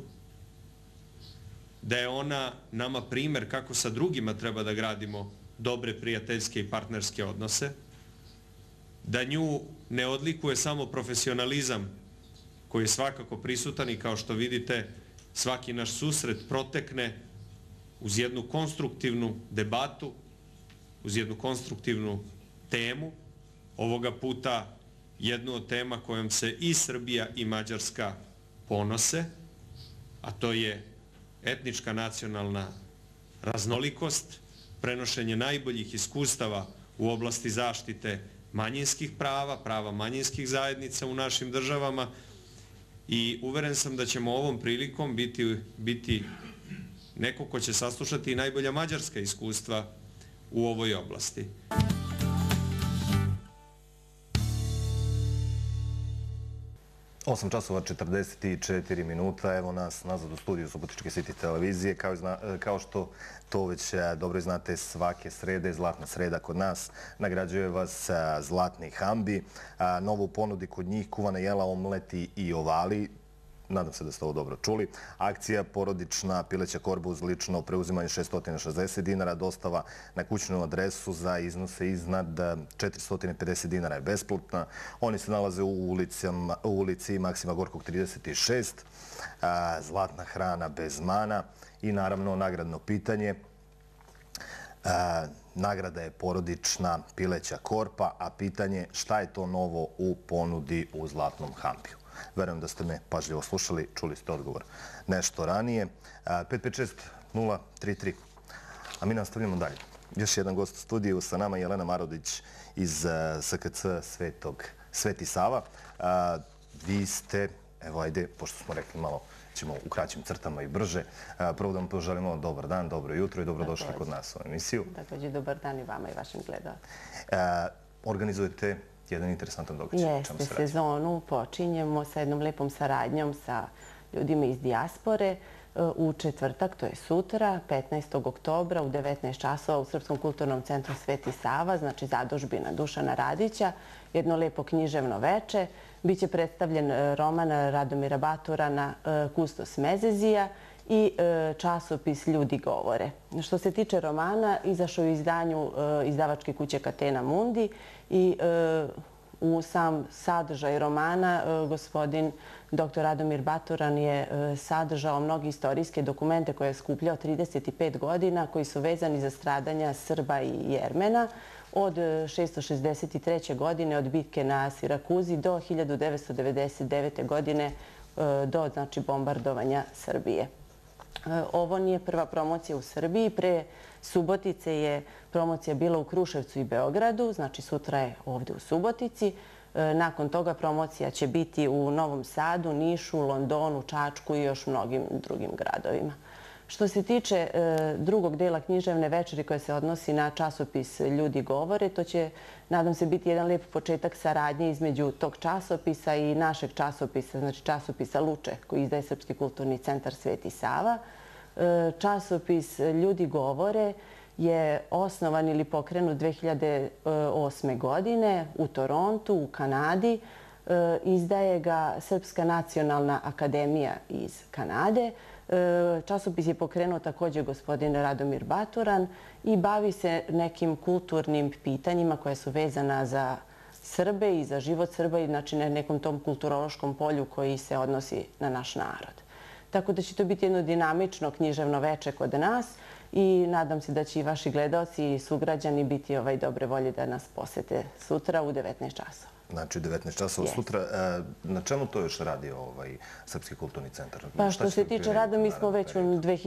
Speaker 3: Da je ona nama primer kako sa drugima treba da gradimo dobre prijateljske i partnerske odnose. Da nju ne odlikuje samo profesionalizam koji je svakako prisutan i kao što vidite svaki naš susret protekne uz jednu konstruktivnu debatu, uz jednu konstruktivnu temu. Ovoga puta jednu od tema kojom se i Srbija i Mađarska ponose, a to je etnička nacionalna raznolikost, prenošenje najboljih iskustava u oblasti zaštite manjinskih prava, prava manjinskih zajednica u našim državama. I uveren sam da ćemo ovom prilikom biti neko ko će saslušati i najbolja mađarska iskustva u ovoj oblasti.
Speaker 1: 8 časova 44 minuta. Evo nas nazad u studiju Subotičke City televizije. Kao što to već dobro znate, svake srede, Zlatna sreda kod nas, nagrađuje vas Zlatni Hambi. Novo u ponudi kod njih kuvana jela, omleti i ovali. Nadam se da ste ovo dobro čuli. Akcija porodična pileća korba uz lično preuzimanje 660 dinara, dostava na kućnu adresu za iznose iznad 450 dinara je besplatna. Oni se nalaze u ulici Maksima Gorkog 36, Zlatna hrana bez mana i naravno nagradno pitanje. Nagrada je porodična pileća korpa, a pitanje šta je to novo u ponudi u Zlatnom Hampiju. Verujem da ste me pažljivo slušali, čuli ste odgovor nešto ranije. 556-033. A mi nastavljamo dalje. Još jedan gost u studiju, sa nama Jelena Marodić iz SKC Sveti Sava. Vi ste, evo ajde, pošto smo rekli malo ćemo u kraćim crtama i brže. Prvo da vam poželimo dobar dan, dobro jutro i dobrodošli kod nas u emisiju.
Speaker 4: Također dobar dan i vama i vašim gledalcima.
Speaker 1: Organizujete jedan interesantan događaj.
Speaker 4: Jeste, sezonu počinjemo sa jednom lepom saradnjom sa ljudima iz dijaspore. U četvrtak, to je sutra, 15. oktobra u 19 časova u Srpskom kulturnom centru Sveti Sava, znači zadužbina Dušana Radića, jedno lepo književno veče. Biće predstavljen roman Radomira Baturana Kustos Mezezija i časopis Ljudi govore. Što se tiče romana, izašao je u izdanju izdavačke kuće Catena Mundi i u sam sadržaj romana gospodin dr. Radomir Baturan je sadržao mnogi istorijske dokumente koje je skupljao 35 godina koji su vezani za stradanja Srba i Jermena od 663. godine od bitke na Sirakuzi do 1999. godine do bombardovanja Srbije. Ovo nije prva promocija u Srbiji. Pre Subotice je promocija bila u Kruševcu i Beogradu, znači sutra je ovdje u Subotici. Nakon toga promocija će biti u Novom Sadu, Nišu, Londonu, Čačku i još mnogim drugim gradovima. Što se tiče drugog dela književne večeri koja se odnosi na časopis Ljudi govore, to će, nadam se, biti jedan lijep početak saradnje između tog časopisa i našeg časopisa, znači časopisa Luče, koji izdaje Srpski kulturni centar Sveti Sava. Časopis Ljudi govore je osnovan ili pokrenut 2008. godine u Torontu, u Kanadi. Izdaje ga Srpska nacionalna akademija iz Kanade. Časopis je pokrenuo također gospodin Radomir Baturan i bavi se nekim kulturnim pitanjima koja su vezana za Srbe i za život Srba i znači na nekom tom kulturološkom polju koji se odnosi na naš narod. Tako da će to biti jedno dinamično književno veče kod nas i nadam se da će i vaši gledaoci i sugrađani biti dobre volje da nas posete sutra u 19 časova.
Speaker 1: Znači 19 časova sutra. Na čemu to još radi Srpski kulturni centar?
Speaker 4: Pa što se tiče rada, mi smo već u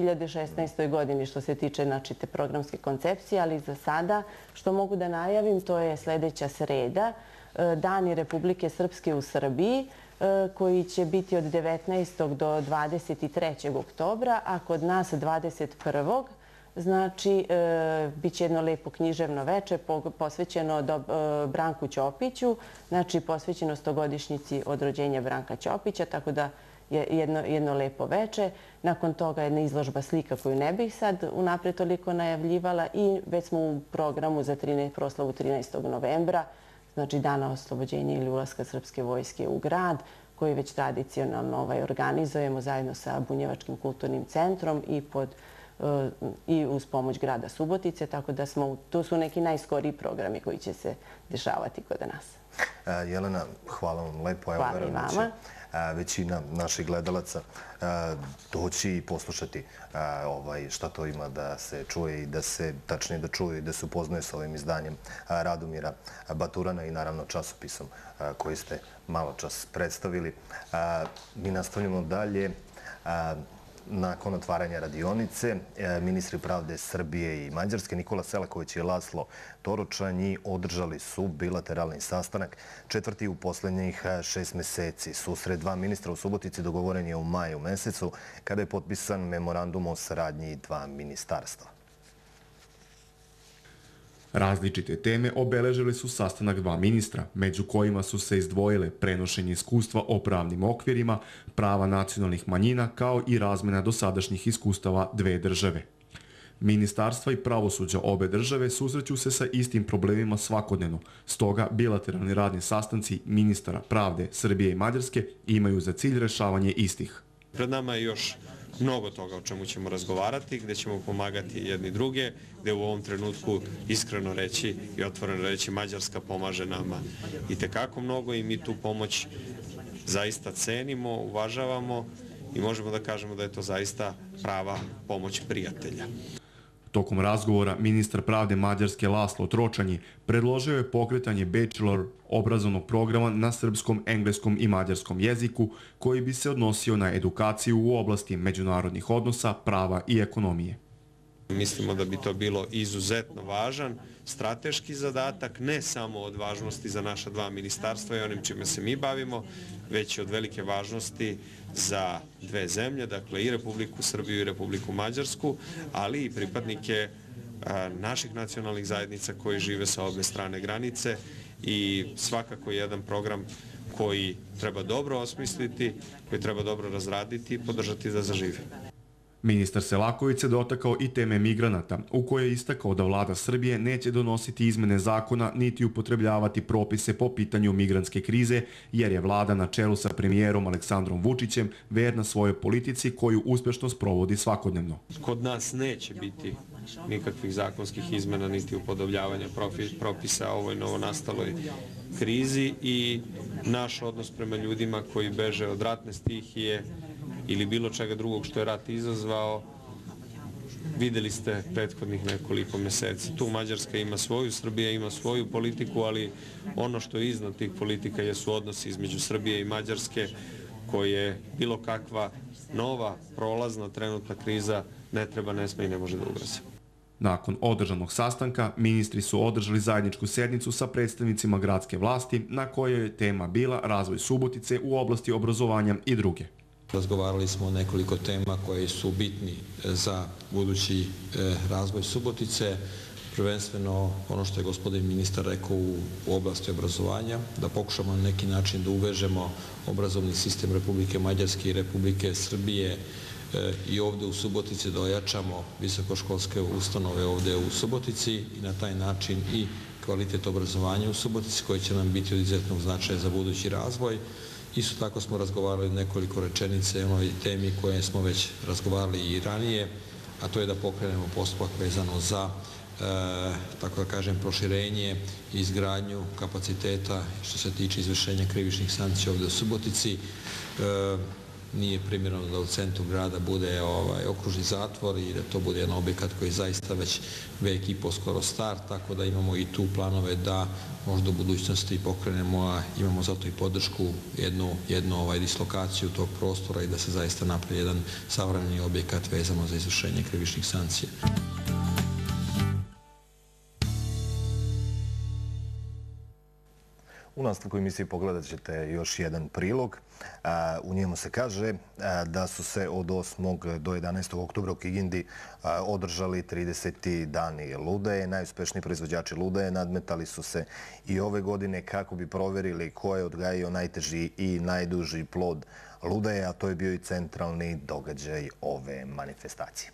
Speaker 4: 2016. godini što se tiče te programske koncepcije, ali za sada što mogu da najavim to je sljedeća sreda, Dani Republike Srpske u Srbiji, koji će biti od 19. do 23. oktobra, a kod nas 21. Znači, bit će jedno lepo književno veče posvećeno Branku Ćopiću, znači posvećeno 100-godišnjici od rođenja Branka Ćopića, tako da je jedno lepo veče. Nakon toga jedna izložba slika koju ne bih sad unapred toliko najavljivala i već smo u programu za proslavu 13. novembra, znači Dana oslobođenja ili ulaska Srpske vojske u grad, koji već tradicionalno organizujemo zajedno sa Bunjevačkim kulturnim centrom i uz pomoć grada Subotice, tako da to su neki najskoriji programi koji će se dešavati kod nas.
Speaker 1: Jelena, hvala vam lepo.
Speaker 4: Hvala i vama.
Speaker 1: Većina naših gledalaca doći i poslušati šta to ima da se čuje i da se tačnije da čuje i da se upoznaje sa ovim izdanjem Radomira Baturana i naravno časopisom koji ste malo čas predstavili. Mi nastavljamo dalje. Nakon otvaranja radionice, ministri pravde Srbije i Mađarske Nikola Selaković i Laslo Toročanji održali su bilateralni sastanak, četvrti u posljednjih 6 meseci. Susret dva ministra u Subotici dogovoren je u maju mesecu, kada je potpisan memorandum o saradnji dva ministarstva.
Speaker 5: Različite teme obeležile su sastanak dva ministra, među kojima su se izdvojile prenošenje iskustva o pravnim okvirima, prava nacionalnih manjina kao i razmena dosadašnjih iskustava dve države. Ministarstva i pravosuđa obe države susreću se sa istim problemima svakodnevno, stoga bilateralni radni sastanci ministara pravde Srbije i Mađarske imaju za cilj rešavanje istih.
Speaker 3: Pred nama je još mnogo toga o čemu ćemo razgovarati, gde ćemo pomagati jedni druge, gde u ovom trenutku iskreno reći i otvoreno reći Mađarska pomaže nama itekako mnogo i mi tu pomoć zaista cenimo, uvažavamo i možemo da kažemo da je to zaista prava pomoć prijatelja.
Speaker 5: Tokom razgovora ministar pravde Mađarske Laslo Tročanji predložio je pokretanje bachelor obrazovnog programa na srpskom, engleskom i mađarskom jeziku koji bi se odnosio na edukaciju u oblasti međunarodnih odnosa, prava i ekonomije.
Speaker 3: Mislimo da bi to bilo izuzetno važan strateški zadatak, ne samo od važnosti za naša dva ministarstva i onim čime se mi bavimo, već i od velike važnosti za dve zemlje, dakle i Republiku Srbiju i Republiku Mađarsku, ali i pripadnike naših nacionalnih zajednica koji žive sa obe strane granice i svakako jedan program koji treba dobro osmisliti, koji treba dobro razraditi i podržati da zaživi.
Speaker 5: Ministar Selaković se dotakao i teme migranata, u kojoj je istakao da vlada Srbije neće donositi izmene zakona niti upotrebljavati propise po pitanju migrantske krize, jer je vlada na čelu sa premijerom Aleksandrom Vučićem verna svojoj politici koju uspešno sprovodi svakodnevno.
Speaker 3: Kod nas neće biti nikakvih zakonskih izmena niti upodobljavanja propisa ovoj novonastaloj krizi i naš odnos prema ljudima koji beže od ratne stihije ili bilo čega drugog što je rat izazvao, videli ste prethodnih nekoliko meseci. Tu Mađarska ima svoju, Srbija ima svoju politiku, ali ono što je iznad tih politika jesu odnosi između Srbije i Mađarske, koje bilo kakva nova, prolazna, trenutna kriza ne treba, ne sme i ne može da ugrozi.
Speaker 5: Nakon održanog sastanka, ministri su održali zajedničku sednicu sa predstavnicima gradske vlasti, na kojoj je tema bila razvoj Subotice u oblasti obrazovanja i druge.
Speaker 6: Razgovarali smo o nekoliko tema koje su bitni za budući razvoj Subotice, prvenstveno ono što je gospodin ministar rekao u oblasti obrazovanja, da pokušamo na neki način da uvežemo obrazovni sistem Republike Mađarske i Republike Srbije i ovde u Subotici, da ojačamo visokoškolske ustanove ovde u Subotici i na taj način i kvalitet obrazovanja u Subotici koji će nam biti od izuzetnog značaja za budući razvoj. Isto tako smo razgovarali nekoliko rečenice o ovoj temi koje smo već razgovarali i ranije, a to je da pokrenemo postupak vezano za, tako da kažem, proširenje i izgradnju kapaciteta što se tiče izvršenja krivičnih sankcija ovde u Subotici. Nije primjereno da u centru grada bude okružni zatvor i da to bude jedan objekat koji je zaista već vek i po skoro star, tako da imamo i tu planove da možda u budućnosti pokrenemo, a imamo zato i podršku, jednu dislokaciju tog prostora i da se zaista napravi jedan savremeni objekat vezano za izvršenje krivičnih sankcija.
Speaker 1: U nastavku emisije pogledat ćete još jedan prilog. U njemu se kaže da su se od 8. do 11. oktobra u Kikindi održali 30. dani ludeje. Najuspešniji proizvođači ludeje nadmetali su se i ove godine kako bi proverili ko je odgajio najteži i najduži plod ludeje, a to je bio i centralni događaj ove manifestacije.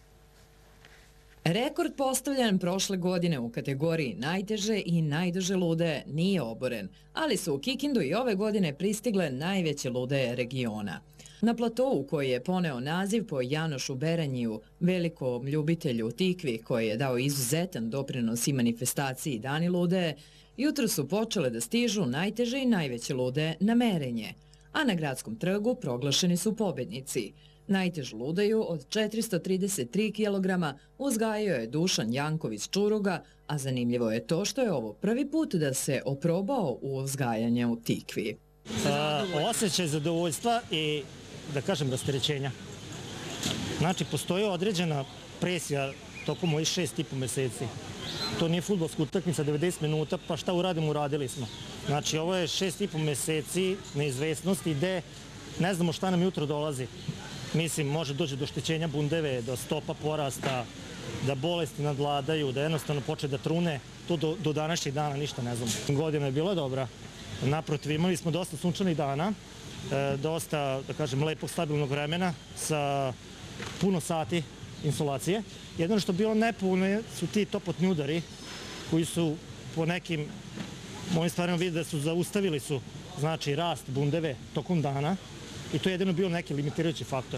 Speaker 7: Rekord postavljen prošle godine u kategoriji najteže i najduže ludeje nije oboren, ali su u Kikindu i ove godine pristigle najveće ludeje regiona. Na platovu koji je poneo naziv po Janošu Beranjiju, velikom ljubitelju tikvi koji je dao izuzetan doprinos i manifestaciji Dani ludeje, jutro su počele da stižu najteže i najveće ludeje na merenje, a na gradskom trgu proglašeni su pobednici. Najtežu ludeju od 433 kg uzgajio je Dušan Janković Čuruga, a zanimljivo je to što je ovo prvi put da se oprobao u uzgajanju tikvi.
Speaker 8: Osjećaj zadovoljstva i, da kažem, rasterećenja. Znači, postoji određena presija tokom mojih 6,5 meseci. To nije fudbalska utakmica 90 minuta, pa šta uradimo, uradili smo. Znači, ovo je 6,5 meseci neizvesnosti gde ne znamo šta nam jutro dolazi. Mislim, može doći do oštećenja bundeve, do stopa porasta, da bolesti nadvladaju, da jednostavno počne da trune. To do današnjeg dana ništa ne znamo. Godina je bila dobra. Naprotiv, imali smo dosta sunčanih dana, dosta, da kažem, lepog, stabilnog vremena sa puno sati insolacije. Jedino što je bilo nepovoljno su ti toplotni udari koji su po nekim mojim stvarima vidi da su zaustavili znači rast bundeve tokom dana. I to je jedino bio neki limitirajući faktor.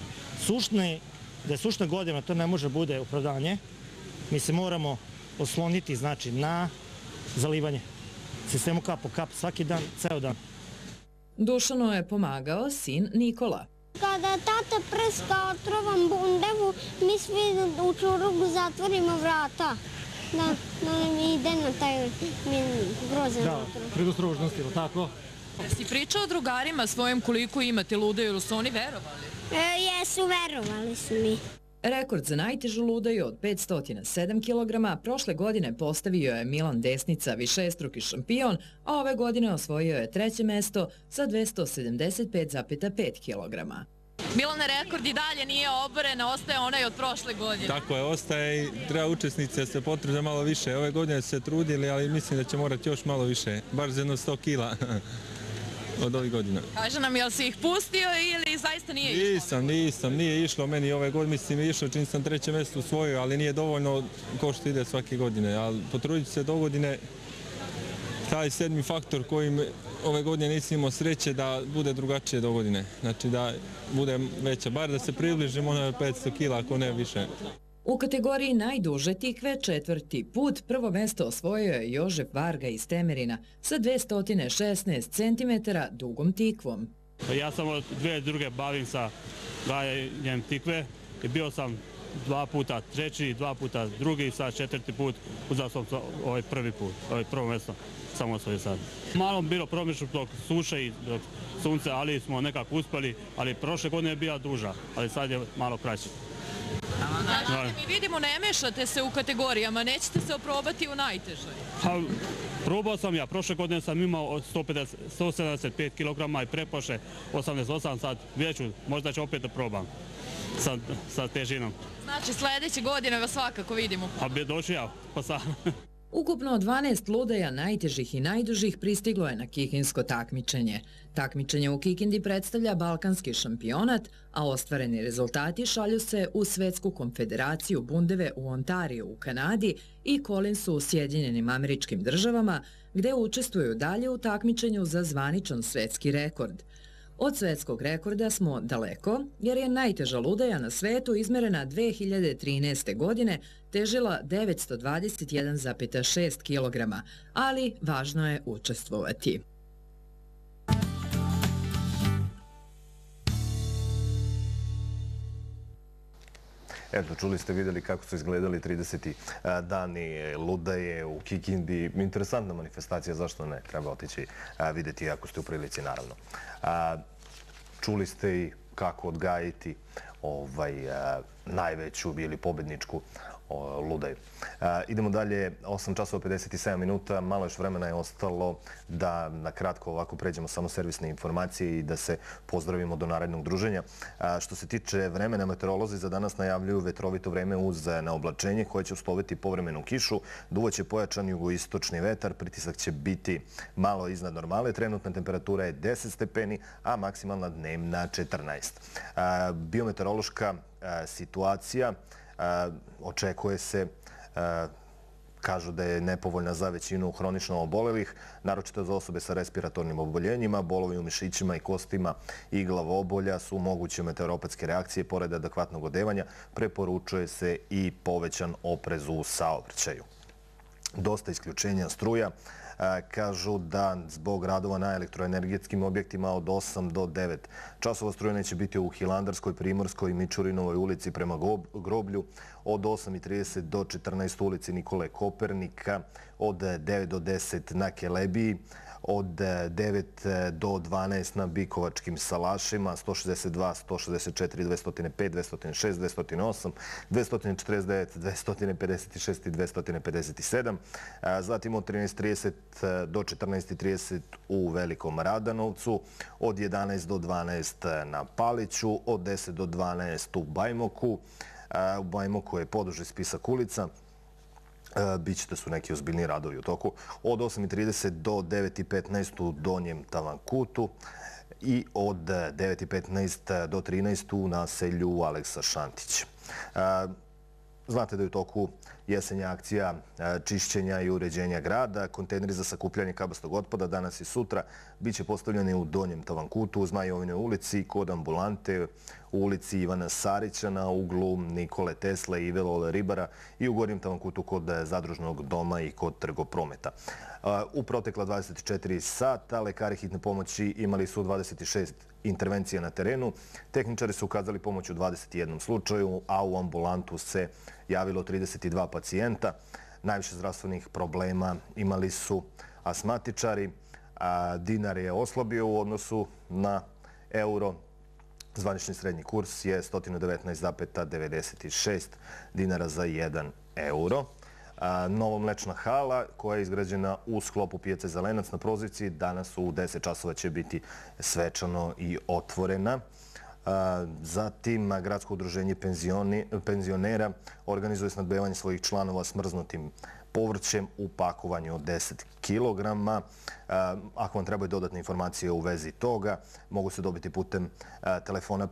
Speaker 8: Da je sušna godina, to ne može bude opravdanje. Mi se moramo osloniti, znači, na zalivanje. Sistemu kap po kap, svaki dan, ceo dan.
Speaker 7: Dušanu je pomagao sin Nikola.
Speaker 9: Kada tata prska otrovom bundevu, mi svi u čurugu zatvorimo vrata. Da ne ide na taj grozan otrov.
Speaker 8: Da, predostrožnost, ili tako?
Speaker 7: Si pričao o drugarima svojim koliko imate ludaju, ili su oni verovali?
Speaker 9: Jesu, verovali su mi.
Speaker 7: Rekord za najtežu ludaju od 507 kg prošle godine postavio je Milan Desnica, višestruki šampion, a ove godine osvojio je treće mesto sa 275,5 kg. Milane, rekord i dalje nije oboren, ostaje onaj od prošle godine.
Speaker 10: Tako je, ostaje i treba učesnici da se potrude malo više. Ove godine su se trudili, ali mislim da će morati još malo više, bar za jedno 100 kila od ovih godina.
Speaker 7: Kaže nam, jel si ih pustio ili zaista nije išlo?
Speaker 10: Nisam, nije išlo meni ove godine, mislim je išlo čim sam treće mjesto usvojio, ali nije dovoljno ko što ide svake godine, ali potrudit ću se do godine. Taj sedmi faktor kojim ove godine nisam imao sreće da bude drugačije do godine, znači da bude veća, bar da se približimo na 500 kila, ako ne više.
Speaker 7: U kategoriji najduže tikve četvrti put prvo mesto osvojio je Jožef Varga iz Temerina sa 216 cm dugom tikvom.
Speaker 11: Ja sam od 2002. bavim sa gajanjem tikve i bio sam 2 puta treći, 2 puta drugi, sad 4. put uzao sam ovaj prvi put, ovaj prvo mjesto samo osvojio sad. Malo bilo promišljeno dok suše i dok sunce, ali smo nekako uspjeli, ali prošle godine je bila duža, ali sad je malo kraće.
Speaker 7: Mi vidimo, ne mešate se u kategorijama, nećete se oprobati u najtežoj.
Speaker 11: Probao sam ja, prošle godine sam imao 175 kg i prepoše 88, sad vidjet ću, možda ću opet da probam sa težinom.
Speaker 7: Znači sljedeće godine vas svakako vidimo.
Speaker 11: A bi došao ja, pa sad.
Speaker 7: Ukupno 12 ludaja najtežih i najdužih pristiglo je na kikinsko takmičenje. Takmičenje u Kikindi predstavlja balkanski šampionat, a ostvareni rezultati šalju se u Svetsku konfederaciju bundeve u Ontariju u Kanadi i Collinsu u Sjedinjenim Američkim Državama, gde učestvuju dalje u takmičenju za zvaničan svetski rekord. Od svetskog rekorda smo daleko, jer je najteža ludaja na svetu izmerena 2013. godine težila 921,6 kg, ali važno je učestvovati.
Speaker 1: Eto, čuli ste, vidjeli kako su izgledali 30. dani ludaje u Kikindi. Interesantna manifestacija, zašto ne? Treba otići vidjeti ako ste u prilici, naravno. Čuli ste i kako odgajiti najveću ili pobedničku ludaju. Idemo dalje, 8 časova 57 minuta, malo još vremena je ostalo da na kratko ovako pređemo samo servisne informacije i da se pozdravimo do narednog druženja. Što se tiče vremena, meteorolozi za danas najavljuju vetrovito vreme uz naoblačenje koje će usloviti povremenu kišu, duvaće pojačan jugoistočni vetar, pritisak će biti malo iznad normale, trenutna temperatura je 10 stepeni, a maksimalna dnevna 14. Biometeorološka situacija očekuje se, kažu da je nepovoljna za većinu hronično obolelih, naročito za osobe sa respiratornim oboljenjima, bolovi u mišićima i kostima i glavobolja su moguće meteoropatske reakcije. Pored adekvatnog odevanja preporučuje se i povećan oprez u saobraćaju. Dosta isključenja struja. Kažu da zbog radova na elektroenergetskim objektima od 8 do 9 časova struja neće biti u Hilandarskoj, Primorskoj i Mičurinovoj ulici prema Groblju, od 8:30 do 14 ulici Nikole Kopernika, od 9 do 10 na Kelebiji, od 9 do 12 na Bikovačkim salašima, 162, 164, 205, 206, 208, 249, 256 i 257. Zatim od 13:30 do 14:30 u Velikom Radanovcu, od 11 do 12 na Paliću, od 10 do 12 u Bajmoku. U Bajmoku je poduži spisak ulica. Biće da su neki ozbiljni radovi u toku. Od 8:30 do 9:15 u Donjem Tavankutu i od 9:15 do 13 u naselju Aleksa Šantić. Znate da je u toku jesenja akcija čišćenja i uređenja grada. Kontejneri za sakupljanje kabastog otpada danas i sutra biće postavljeni u Donjem Tavankutu, u Zmajovinoj ulici, kod ambulante, u ulici Ivana Sarića, na uglu Nikole Tesle i Ivela Ribara i u Gornjem Tavankutu kod Zadružnog doma i kod Trgoprometa. U protekla 24 sata lekari hitne pomoći imali su 26 intervencija na terenu. Tehničari su ukazali pomoć u 21 slučaju, a u ambulantu se javilo 32 pacijenta. Najviše zdravstvenih problema imali su asmatičari. Dinar je oslabio u odnosu na euro. Zvanični srednji kurs je 119,96 dinara za 1 euro. Novomlečna hala koja je izgrađena u sklopu pijace Zelenac na Prozivci danas u 10 časova će biti svečano i otvorena. Zatim, Gradsko udruženje penzionera organizuje snabdevanje svojih članova smrznutim povrćem u pakovanju od 10 kilograma. Ako vam trebaju dodatne informacije u vezi toga, mogu se dobiti putem telefona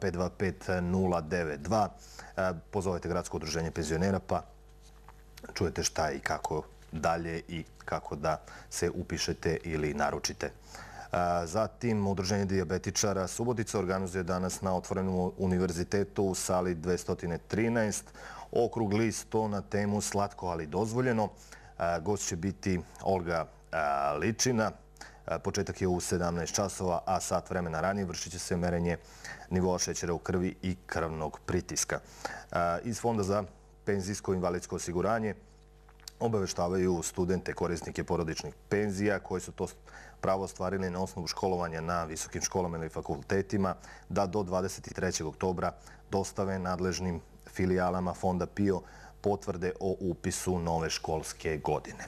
Speaker 1: 525 092. Pozovete Gradsko udruženje penzionera pa čujete šta i kako dalje i kako da se upišete ili naručite. Zatim, Udruženje dijabetičara Subotica organizuje danas na otvorenom univerzitetu u sali 213 okrugli sto na temu Slatko ali dozvoljeno. Gost će biti Olga Ličina. Početak je u 17 časova, a sat vremena ranije vršit će se merenje nivoa šećera u krvi i krvnog pritiska. Iz Fonda za penzijsko-invalidsko osiguranje obaveštavaju studente, korisnike porodičnih penzija koji su to pravo ostvarili na osnovu školovanja na visokim školama ili fakultetima da do 23. oktobra dostave nadležnim filijalama Fonda PIO potvrde o upisu nove školske godine.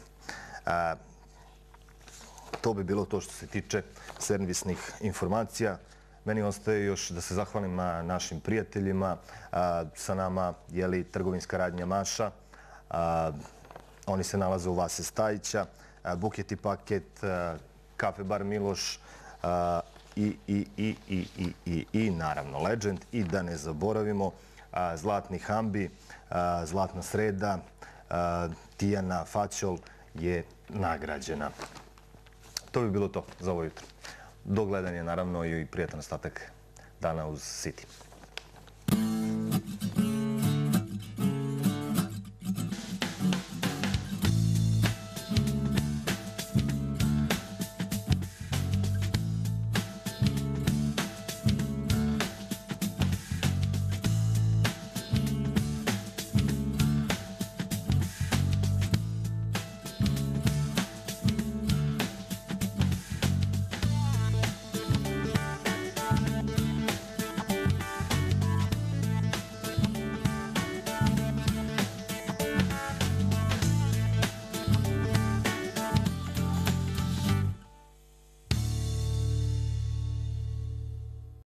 Speaker 1: To bi bilo to što se tiče servisnih informacija. Meni ostaje još da se zahvalim našim prijateljima. Sa nama je trgovinska radnja Maša. Oni se nalaze u Vase Stajića, Buket i paket, Kafe bar Miloš i naravno Legend. I da ne zaboravimo Zlatni Hambi, Zlatna Sreda, Tijana Faćol je nagrađena. To bi bilo to za ovo jutro. Do gledanja naravno i prijatan ostatak dana uz City.